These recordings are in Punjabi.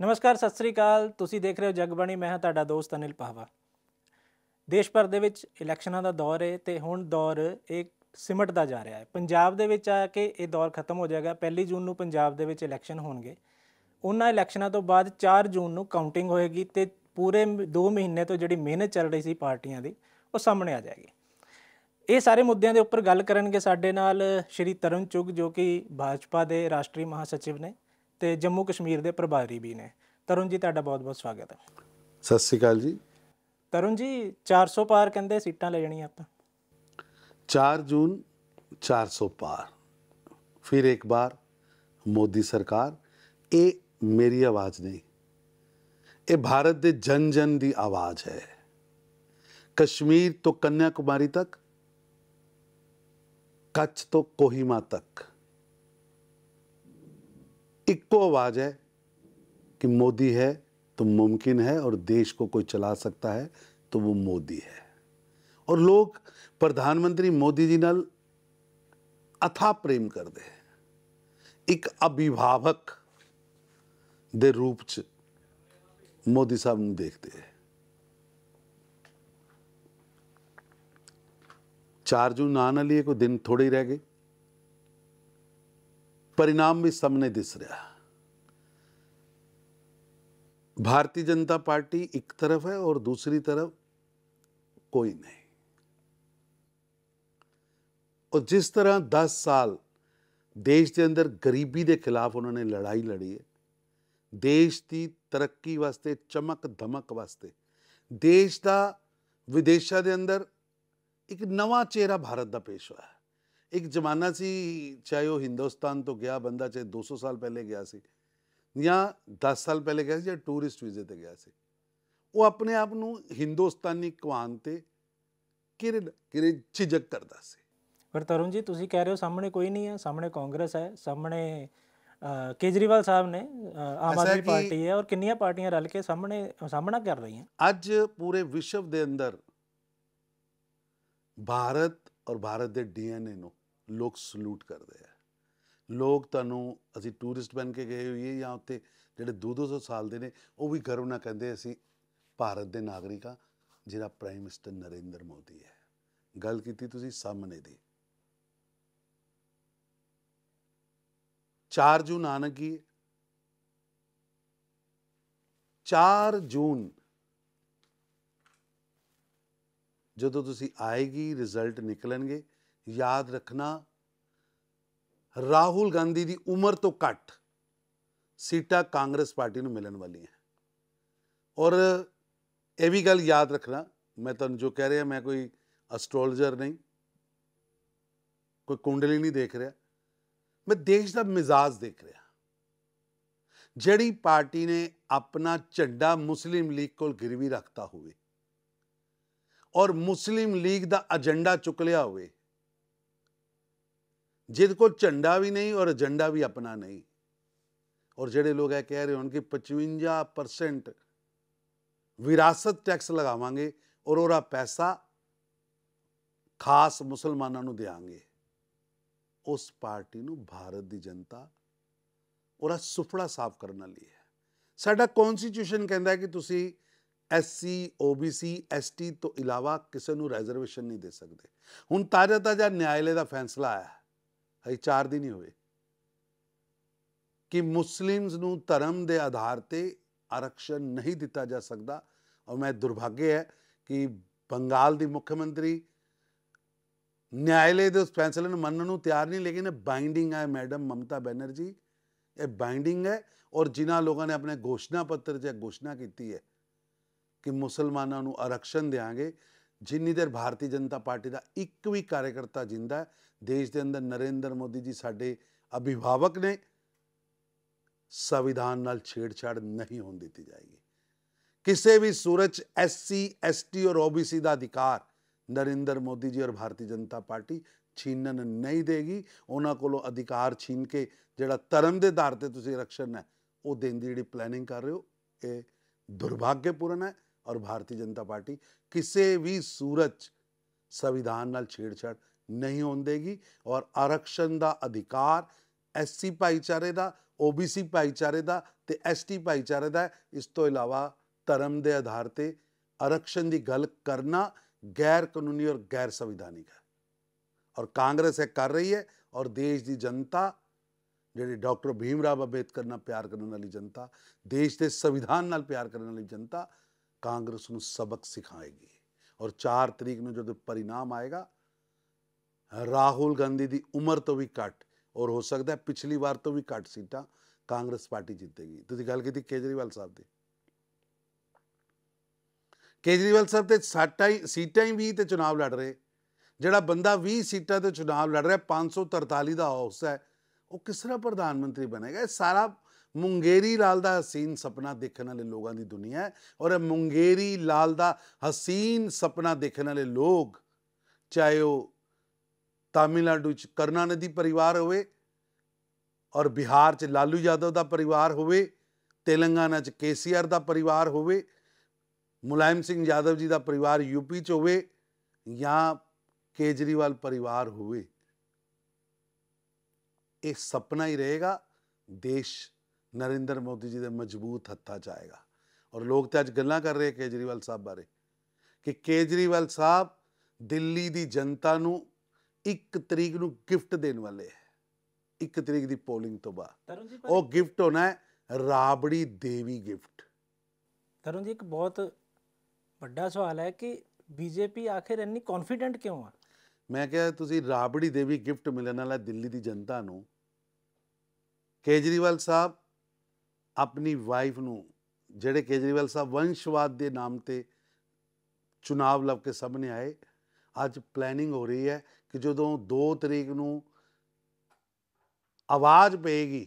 ਨਮਸਕਾਰ, ਸਤਿ ਸ੍ਰੀ ਅਕਾਲ। ਤੁਸੀਂ ਦੇਖ ਰਹੇ ਹੋ ਜਗਬਾਣੀ। ਮੈਂ ਹਾਂ ਤੁਹਾਡਾ ਦੋਸਤ ਅਨਿਲ ਪਾਹਵਾ। ਦੇਸ਼ ਭਰ ਦੇ ਵਿੱਚ ਇਲੈਕਸ਼ਨਾਂ ਦਾ ਦੌਰ ਹੈ ਤੇ ਹੁਣ ਦੌਰ ਇਹ ਸਿਮਟਦਾ ਜਾ ਰਿਹਾ ਹੈ। ਪੰਜਾਬ ਦੇ ਵਿੱਚ ਆ ਕੇ ਇਹ ਦੌਰ ਖਤਮ ਹੋ ਜਾਏਗਾ। 1 ਜੂਨ ਨੂੰ ਪੰਜਾਬ ਦੇ ਵਿੱਚ ਇਲੈਕਸ਼ਨ ਹੋਣਗੇ। ਉਹਨਾਂ ਇਲੈਕਸ਼ਨਾਂ ਤੋਂ ਬਾਅਦ 4 ਜੂਨ ਨੂੰ ਕਾਊਂਟਿੰਗ ਹੋਏਗੀ ਤੇ ਪੂਰੇ 2 ਮਹੀਨੇ ਤੋਂ ਜਿਹੜੀ ਮਿਹਨਤ ਚੱਲ ਰਹੀ ਸੀ ਪਾਰਟੀਆਂ ਦੀ ਉਹ ਸਾਹਮਣੇ ਆ ਜਾਏਗੀ। ਇਹ ਸਾਰੇ ਮੁੱਦਿਆਂ ਦੇ ਉੱਪਰ ਗੱਲ ਕਰਨਗੇ ਸਾਡੇ ਨਾਲ ਸ਼੍ਰੀ ਤਰੁਣ ਚੁੱਘ, ਜੋ ਕਿ ਭਾਜਪਾ ਦੇ ਰਾਸ਼ਟਰੀ ਮਹਾਸਚਿਵ ਨੇ ਤੇ ਜੰਮੂ ਕਸ਼ਮੀਰ ਦੇ ਪ੍ਰਭਾਰੀ ਵੀ ਨੇ। ਤਰੁਣ ਜੀ, ਤੁਹਾਡਾ ਬਹੁਤ ਬਹੁਤ ਸਵਾਗਤ ਹੈ। ਸਤਿ ਸ਼੍ਰੀ ਅਕਾਲ ਜੀ। ਤਰੁਣ ਜੀ, 400 ਪਾਰ ਕਹਿੰਦੇ ਸੀਟਾਂ ਲੈ ਜਾਣੀਆਂ ਆਪਾਂ। 4 जून 400 पार। फिर एक बार मोदी सरकार। ये मेरी आवाज़ नहीं, ये भारत दे जन जन दी आवाज़ है। कश्मीर तो कन्याकुमारी तक, कच्छ तो कोहिमा तक इक्को आवाज़ है कि मोदी है तो मुमकिन है और देश को कोई चला सकता है तो वो मोदी है। और लोग प्रधानमंत्री मोदी जी नाल अथाह प्रेम करते हैं। एक अभिभावक दे रूप च मोदी साहब नूं देखते हैं। 4 जून आने लिए कोई दिन थोड़े ही रह गए। परिणाम भी सामने दिस रहा। भारतीय जनता पार्टी एक तरफ है और दूसरी तरफ कोई नहीं। और जिस तरह 10 साल देश के अंदर गरीबी के खिलाफ उन्होंने लड़ाई लड़ी है, देश की तरक्की वास्ते, चमक धमक वास्ते, देश का विदेशों के अंदर एक नवा चेहरा भारत का पेश होया। एक जमाना सी, चाहे वो हिंदुस्तान तो गया बंदा, चाहे 200 साल पहले गया सी या 10 साल पहले गया सी, चाहे टूरिस्ट वीजे ते गया सी, वो अपने आप नूं हिंदुस्तानी कवान ते किरे झिझक करता सी। ਪਰ ਤਰੁਣ ਜੀ, ਤੁਸੀਂ ਕਹਿ ਰਹੇ ਹੋ ਸਾਹਮਣੇ ਕੋਈ ਨਹੀਂ ਹੈ, ਸਾਹਮਣੇ ਕਾਂਗਰਸ ਹੈ, ਸਾਹਮਣੇ ਕੇਜਰੀਵਾਲ ਸਾਹਿਬ ਨੇ, ਆਮ ਆਦਮੀ ਪਾਰਟੀ ਹੈ, ਔਰ ਕਿੰਨੀਆਂ ਪਾਰਟੀਆਂ ਰਲ ਕੇ ਸਾਹਮਣਾ ਕਰ ਰਹੀਆਂ। ਅੱਜ ਪੂਰੇ ਵਿਸ਼ਵ ਦੇ ਅੰਦਰ ਭਾਰਤ ਔਰ ਭਾਰਤ ਦੇ ਡੀਐਨਏ ਨੂੰ ਲੋਕ ਸਲੂਟ ਕਰਦੇ ਆ। ਲੋਕ ਤੁਹਾਨੂੰ, ਅਸੀਂ ਟੂਰਿਸਟ ਬਣ ਕੇ ਗਏ ਹੋਈਏ ਜਾਂ ਉੱਥੇ ਜਿਹੜੇ 200 ਸਾਲ ਦੇ ਨੇ, ਉਹ ਵੀ ਗਰਵ ਨਾਲ ਕਹਿੰਦੇ ਅਸੀਂ ਭਾਰਤ ਦੇ ਨਾਗਰਿਕ ਹਾਂ, ਜਿਹੜਾ ਪ੍ਰਾਈਮ ਮਿਨਿਸਟਰ ਨਰਿੰਦਰ ਮੋਦੀ ਹੈ। ਗੱਲ ਕੀਤੀ ਤੁਸੀਂ ਸਾਹਮਣੇ ਦੀ। 4 जून आने की, 4 जून ਜਦੋਂ ਤੁਸੀਂ ਆਏਗੀ, ਰਿਜ਼ਲਟ ਨਿਕਲਣਗੇ, ਯਾਦ ਰੱਖਣਾ ਰਾਹੁਲ ਗਾਂਧੀ ਦੀ ਉਮਰ ਤੋਂ ਘੱਟ ਸੀਟਾਂ ਕਾਂਗਰਸ ਪਾਰਟੀ ਨੂੰ ਮਿਲਣ ਵਾਲੀਆਂ। ਔਰ ਇਹ ਵੀ ਗੱਲ ਯਾਦ ਰੱਖਣਾ, ਮੈਂ ਤੁਹਾਨੂੰ ਜੋ ਕਹਿ ਰਿਹਾ, ਮੈਂ ਕੋਈ ਐਸਟ੍ਰੋਲੋਜਰ ਨਹੀਂ, ਕੋਈ ਕੁੰਡਲੀ ਨਹੀਂ ਦੇਖ ਰਿਹਾ, मैं देश का मिजाज देख रहा। जड़ी पार्टी ने अपना झंडा मुस्लिम लीग को गिरवी रखता हुए और मुस्लिम लीग का एजेंडा चुक लिया हुए, जिद को झंडा भी नहीं और एजेंडा भी अपना नहीं, और जेडे लोग है कह रहे हो कि 55% विरासत टैक्स लगावांगे और ओरा पैसा खास मुसलमानों को देंगे, उस पार्टी नूं भारत की जनता और सुफड़ा साफ करने लिए है। साडा कॉन्स्टिट्यूशन कहता है कि तुसी SC OBC ST तो इलावा किसी नूं रिजर्वेशन नहीं दे सकते। हुण ताज़ा न्यायालय का फैसला आया, अजे 4 दिन ही हुए, कि मुस्लिम्स नूं धर्म के आधार पर आरक्षण नहीं दिता जा सकता। और मैं दुर्भाग्य है कि बंगाल की मुख्यमंत्री न्यायालय के उस फैसले में मनने को तैयार नहीं, लेकिन बाइंडिंग है। मैडम ममता बनर्जी, ये बाइंडिंग है। और जिन्होंने लोगों ने अपने घोषणा पत्र से घोषणा की है कि मुसलमानों को आरक्षण देंगे, जिन्नी देर भारतीय जनता पार्टी का एक भी कार्यकर्ता जिंदा है देश के अंदर, नरेंद्र मोदी जी साडे अभिभावक ने, संविधान नाल छेड़छाड़ नहीं होने दी जाएगी। किसी भी सूरत SC ST और OBC का अधिकार नरेंद्र मोदी जी और भारतीय जनता पार्टी छीनन नहीं देगी। उन्होंने को अधिकार छीन के जोड़ा धर्म के आधार पर तुसीं आरक्षण है वो देने की जी प्लैनिंग कर रहे हो, ये दुर्भाग्यपूर्ण है। और भारतीय जनता पार्टी किसी भी सूरत संविधान नाल छेड़छाड़ नहीं होने देगी। और आरक्षण का अधिकार SC भाईचारे का OBC ਭਾਈਚਾਰੇ ਦਾ ਤੇ ST ਭਾਈਚਾਰੇ ਦਾ ਹੈ। ਇਸ ਤੋਂ ਇਲਾਵਾ ਧਰਮ ਦੇ ਆਧਾਰ ਤੇ ਆਰਕਸ਼ਣ ਦੀ ਗੱਲ ਕਰਨਾ ਗੈਰ ਕਾਨੂੰਨੀ ਔਰ ਗੈਰ ਸੰਵਿਧਾਨਿਕ ਹੈ, ਔਰ ਕਾਂਗਰਸ ਇਹ ਕਰ ਰਹੀ ਹੈ। ਔਰ ਦੇਸ਼ ਦੀ ਜਨਤਾ ਜਿਹੜੀ ਡਾਕਟਰ ਭੀਮ ਰਾਵ ਅੰਬੇਦਕਰ ਨਾਲ ਪਿਆਰ ਕਰਨ ਵਾਲੀ ਜਨਤਾ, ਦੇਸ਼ ਦੇ ਸੰਵਿਧਾਨ ਨਾਲ ਪਿਆਰ ਕਰਨ ਵਾਲੀ ਜਨਤਾ ਕਾਂਗਰਸ ਨੂੰ ਸਬਕ ਸਿਖਾਏਗੀ। ਔਰ 4 ਤਰੀਕ ਨੂੰ ਜਦੋਂ ਪਰਿਣਾਮ ਆਏਗਾ, ਰਾਹੁਲ ਗਾਂਧੀ ਦੀ ਉਮਰ ਤੋਂ ਵੀ ਘੱਟ ਔਰ ਹੋ ਸਕਦਾ ਪਿਛਲੀ ਵਾਰ ਤੋਂ ਵੀ ਘੱਟ ਸੀਟਾਂ ਕਾਂਗਰਸ ਪਾਰਟੀ ਜਿੱਤੇਗੀ। ਤੁਸੀਂ ਗੱਲ ਕੀਤੀ ਕੇਜਰੀਵਾਲ ਸਾਹਿਬ ਦੀ, ਕੇਜਰੀਵਾਲ ਸਾਹਿਬ ਤੇ ਸੀਟਾਂ ਹੀ 20 ਤੇ ਚੁਣਾਵ ਲੜ ਰਹੇ। ਜਿਹੜਾ ਬੰਦਾ 20 ਸੀਟਾਂ ਤੇ ਚੁਣਾਵ ਲੜ ਰਿਹਾ, 543 ਦਾ ਹਾਊਸ ਹੈ, ਉਹ ਕਿਸ ਤਰ੍ਹਾਂ ਪ੍ਰਧਾਨ ਮੰਤਰੀ ਬਣੇਗਾ? ਇਹ ਸਾਰਾ ਮੁੰਗੇਰੀ ਲਾਲ ਦਾ ਹਸੀਨ ਸੁਪਨਾ ਦੇਖਣ ਵਾਲੇ ਲੋਕਾਂ ਦੀ ਦੁਨੀਆ ਹੈ। ਔਰ ਇਹ ਮੁੰਗੇਰੀ ਲਾਲ ਦਾ ਹਸੀਨ ਸੁਪਨਾ ਦੇਖਣ ਵਾਲੇ ਲੋਕ, ਚਾਹੇ ਉਹ ਤਾਮਿਲਨਾਡੂ 'ਚ ਕਰੁਣਾਨਿਧੀ ਪਰਿਵਾਰ ਹੋਵੇ ਔਰ ਬਿਹਾਰ 'ਚ ਲਾਲੂ ਯਾਦਵ ਦਾ ਪਰਿਵਾਰ ਹੋਵੇ, ਤੇਲੰਗਾਨਾ 'ਚ KCR ਦਾ ਪਰਿਵਾਰ ਹੋਵੇ, ਮੁਲਾਇਮ ਸਿੰਘ ਯਾਦਵ ਜੀ ਦਾ ਪਰਿਵਾਰ UP 'ਚ ਹੋਵੇ, ਜਾਂ ਕੇਜਰੀਵਾਲ ਪਰਿਵਾਰ ਹੋਵੇ, ਇਹ ਸੁਪਨਾ ਹੀ ਰਹੇਗਾ। ਦੇਸ਼ ਨਰਿੰਦਰ ਮੋਦੀ ਜੀ ਦੇ ਮਜ਼ਬੂਤ ਹੱਥਾਂ 'ਚ ਆਏਗਾ। ਔਰ ਲੋਕ ਤਾਂ ਅੱਜ ਗੱਲਾਂ ਕਰ ਰਹੇ ਕੇਜਰੀਵਾਲ ਸਾਹਿਬ ਬਾਰੇ ਕਿ ਕੇਜਰੀਵਾਲ ਸਾਹਿਬ ਦਿੱਲੀ ਦੀ ਜਨਤਾ ਨੂੰ 1 ਤਰੀਕ ਨੂੰ ਗਿਫਟ ਦੇਣ ਵਾਲੇ ਹੈ। 1 ਤਰੀਕ ਦੀ ਪੋਲਿੰਗ ਤੋਂ ਬਾਅਦ ਉਹ ਗਿਫਟ ਹੋਣਾ ਹੈ ਰਾਬੜੀ ਦੇਵੀ ਗਿਫਟ। ਤਰੁਣ ਜੀ, ਇੱਕ ਬਹੁਤ ਵੱਡਾ ਸਵਾਲ ਹੈ ਕਿ BJP ਆਖਿਰ ਇੰਨੀ ਕੌਨਫੀਡੈਂਟ ਕਿਉਂ ਆ? ਮੈਂ ਕਿਹਾ ਤੁਸੀਂ ਰਾਬੜੀ ਦੇਵੀ ਗਿਫਟ ਮਿਲਣ ਵਾਲਾ ਦਿੱਲੀ ਦੀ ਜਨਤਾ ਨੂੰ। ਕੇਜਰੀਵਾਲ ਸਾਹਿਬ ਆਪਣੀ ਵਾਈਫ ਨੂੰ, ਜਿਹੜੇ ਕੇਜਰੀਵਾਲ ਸਾਹਿਬ ਵੰਸ਼ਵਾਦ ਦੇ ਨਾਮ ਤੇ ਚੁਣਾਵ ਲੜ ਕੇ ਸਾਹਮਣੇ ਆਏ, ਅੱਜ ਪਲੈਨਿੰਗ ਹੋ ਰਹੀ ਹੈ ਕਿ ਜਦੋਂ 2 ਤਰੀਕ ਨੂੰ ਆਵਾਜ਼ ਪਏਗੀ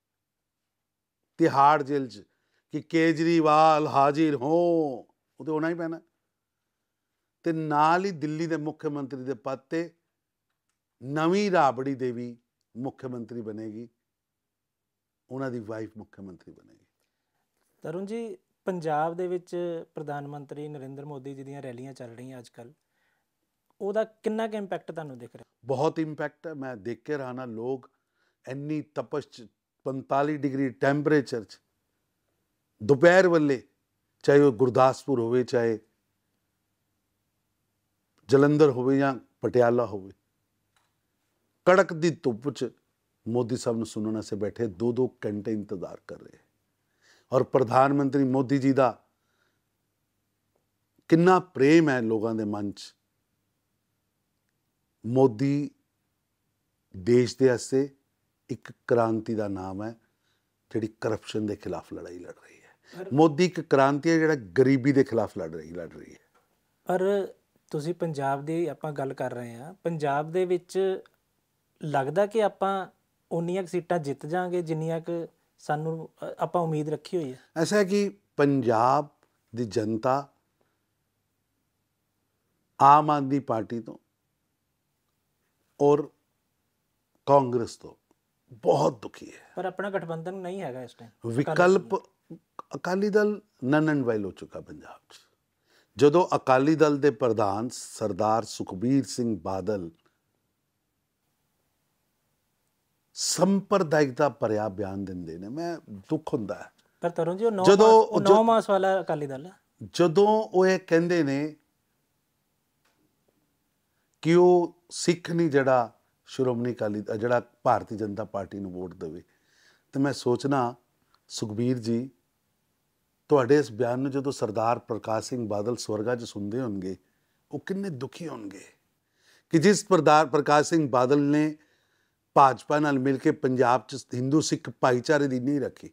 ਤਿਹਾੜ ਜੇਲ੍ਹ 'ਚ ਕਿ ਕੇਜਰੀਵਾਲ ਹਾਜ਼ਰ ਹੋ, ਉਹ ਤਾਂ ਹੋਣਾ ਹੀ ਪੈਣਾ। ਤੇ ਨਾਲ ਹੀ ਦਿੱਲੀ ਦੇ ਮੁੱਖ ਮੰਤਰੀ ਦੇ ਪਦ ਤੇ ਨਵੀਂ ਰਾਬੜੀ ਦੇਵੀ ਮੁੱਖ ਮੰਤਰੀ ਬਣੇਗੀ, ਉਹਨਾਂ ਦੀ ਵਾਈਫ ਮੁੱਖ ਮੰਤਰੀ ਬਣੇਗੀ। ਤਰੁਣ ਜੀ, ਪੰਜਾਬ ਦੇ ਵਿੱਚ ਪ੍ਰਧਾਨ ਮੰਤਰੀ ਨਰਿੰਦਰ ਮੋਦੀ ਜੀ ਦੀਆਂ ਰੈਲੀਆਂ ਚੱਲ ਰਹੀਆਂ ਅੱਜ ਕੱਲ੍ਹ, ਉਹਦਾ ਕਿੰਨਾ ਕੁ ਇੰਪੈਕਟ ਤੁਹਾਨੂੰ ਦਿਖ ਰਿਹਾ? ਬਹੁਤ ਇੰਪੈਕਟ ਹੈ। ਮੈਂ ਦੇਖ ਕੇ ਰਹਾ ਨਾ, ਲੋਕ ਇੰਨੀ ਤਪਸ਼ 'ਚ 45 ਡਿਗਰੀ ਟੈਂਪਰੇਚਰ 'ਚ ਦੁਪਹਿਰ ਵੇਲੇ, ਚਾਹੇ ਉਹ ਗੁਰਦਾਸਪੁਰ ਹੋਵੇ, ਚਾਹੇ ਜਲੰਧਰ ਹੋਵੇ ਜਾਂ ਪਟਿਆਲਾ ਹੋਵੇ, ਕੜਕ ਦੀ ਧੁੱਪ 'ਚ ਮੋਦੀ ਸਾਹਿਬ ਨੂੰ ਸੁਣਨ ਵਾਸਤੇ ਬੈਠੇ 2-2 ਘੰਟੇ ਇੰਤਜ਼ਾਰ ਕਰ ਰਹੇ। ਔਰ ਪ੍ਰਧਾਨ ਮੰਤਰੀ ਮੋਦੀ ਜੀ ਦਾ ਕਿੰਨਾ ਪ੍ਰੇਮ ਹੈ ਲੋਕਾਂ ਦੇ ਮਨ 'ਚ। ਮੋਦੀ ਦੇਸ਼ ਦੇ ਵਾਸਤੇ ਇੱਕ ਕ੍ਰਾਂਤੀ ਦਾ ਨਾਮ ਹੈ, ਜਿਹੜੀ ਕਰਪਸ਼ਨ ਦੇ ਖਿਲਾਫ ਲੜਾਈ ਲੜ ਰਹੀ ਹੈ। ਮੋਦੀ ਇੱਕ ਕ੍ਰਾਂਤੀ ਹੈ ਜਿਹੜਾ ਗਰੀਬੀ ਦੇ ਖਿਲਾਫ ਲੜ ਰਹੀ ਹੈ। ਪਰ ਤੁਸੀਂ ਪੰਜਾਬ ਦੀ ਆਪਾਂ ਗੱਲ ਕਰ ਰਹੇ ਹਾਂ, ਪੰਜਾਬ ਦੇ ਵਿੱਚ ਲੱਗਦਾ ਕਿ ਆਪਾਂ ਉਨੀਆਂ ਕੁ ਸੀਟਾਂ ਜਿੱਤ ਜਾਾਂਗੇ ਜਿੰਨੀਆਂ ਕੁ ਸਾਨੂੰ ਆਪਾਂ ਉਮੀਦ ਰੱਖੀ ਹੋਈ ਹੈ? ਐਸਾ ਹੈ ਕਿ ਪੰਜਾਬ ਦੀ ਜਨਤਾ ਆਮ ਆਦਮੀ ਪਾਰਟੀ ਤੋਂ ਔਰ ਕਾਂਗਰਸ ਤੋਂ ਬਹੁਤ ਦੁਖੀ ਹੈ। ਪਰ ਆਪਣਾ ਗਠਬੰਧਨ ਨਹੀਂ ਹੈਗਾ ਇਸ ਟਾਈਮ। ਵਿਕਲਪ Akali Dal null and void ਹੋ ਚੁੱਕਾ ਪੰਜਾਬ 'ਚ। ਜਦੋਂ ਅਕਾਲੀ ਦਲ ਦੇ ਪ੍ਰਧਾਨ ਸਰਦਾਰ ਸੁਖਬੀਰ ਸਿੰਘ ਬਾਦਲ ਸੰਪਰਦਾਇਕਤਾ ਭਰਿਆ ਬਿਆਨ ਦਿੰਦੇ ਨੇ, ਮੈਂ ਦੁੱਖ ਹੁੰਦਾ ਹੈ। ਪਰ ਤਰੁਣ ਜੀ, ਉਹ 9 ਮਾਸ ਵਾਲਾ ਅਕਾਲੀ ਦਲ ਹੈ। ਜਦੋਂ ਉਹ ਇਹ ਕਹਿੰਦੇ ਨੇ ਕਿ ਉਹ ਸਿੱਖ ਨਹੀਂ ਜਿਹੜਾ ਸ਼੍ਰੋਮਣੀ ਅਕਾਲੀ, ਜਿਹੜਾ ਭਾਰਤੀ ਜਨਤਾ ਪਾਰਟੀ ਨੂੰ ਵੋਟ ਦੇਵੇ, ਤੇ ਮੈਂ ਸੋਚਣਾ ਸੁਖਬੀਰ ਜੀ, ਤੁਹਾਡੇ ਇਸ ਬਿਆਨ ਨੂੰ ਜਦੋਂ ਸਰਦਾਰ ਪ੍ਰਕਾਸ਼ ਸਿੰਘ ਬਾਦਲ ਸਵਰਗਾ 'ਚ ਸੁਣਦੇ ਹੋਣਗੇ, ਉਹ ਕਿੰਨੇ ਦੁਖੀ ਹੋਣਗੇ ਕਿ ਜਿਸ ਸਰਦਾਰ ਪ੍ਰਕਾਸ਼ ਸਿੰਘ ਬਾਦਲ ਨੇ ਭਾਜਪਾ ਨਾਲ ਮਿਲ ਕੇ ਪੰਜਾਬ 'ਚ ਹਿੰਦੂ ਸਿੱਖ ਭਾਈਚਾਰੇ ਦੀ ਨੀਂਹ ਰੱਖੀ,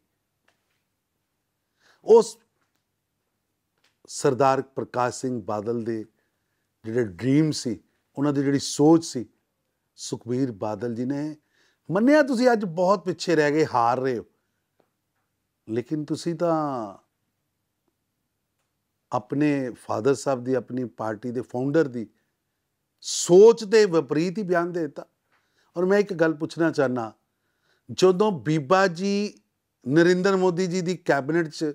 ਉਸ ਸਰਦਾਰ ਪ੍ਰਕਾਸ਼ ਸਿੰਘ ਬਾਦਲ ਦੇ ਜਿਹੜੇ ਡ੍ਰੀਮ ਸੀ, ਉਹਨਾਂ ਦੀ ਜਿਹੜੀ ਸੋਚ ਸੀ, ਸੁਖਬੀਰ ਬਾਦਲ ਜੀ ਨੇ ਮੰਨਿਆ ਤੁਸੀਂ ਅੱਜ ਬਹੁਤ ਪਿੱਛੇ ਰਹਿ ਗਏ, ਹਾਰ ਰਹੇ ਹੋ, ਲੇਕਿਨ ਤੁਸੀਂ ਤਾਂ ਆਪਣੇ ਫਾਦਰ ਸਾਹਿਬ ਦੀ, ਆਪਣੀ ਪਾਰਟੀ ਦੇ ਫਾਊਂਡਰ ਦੀ ਸੋਚ ਦੇ ਵਿਪਰੀਤ ਹੀ ਬਿਆਨ ਦੇ ਦਿੱਤਾ। ਔਰ ਮੈਂ ਇੱਕ ਗੱਲ ਪੁੱਛਣਾ ਚਾਹੁੰਦਾ, ਜਦੋਂ ਬੀਬਾ ਜੀ ਨਰਿੰਦਰ ਮੋਦੀ ਜੀ ਦੀ ਕੈਬਨਿਟ 'ਚ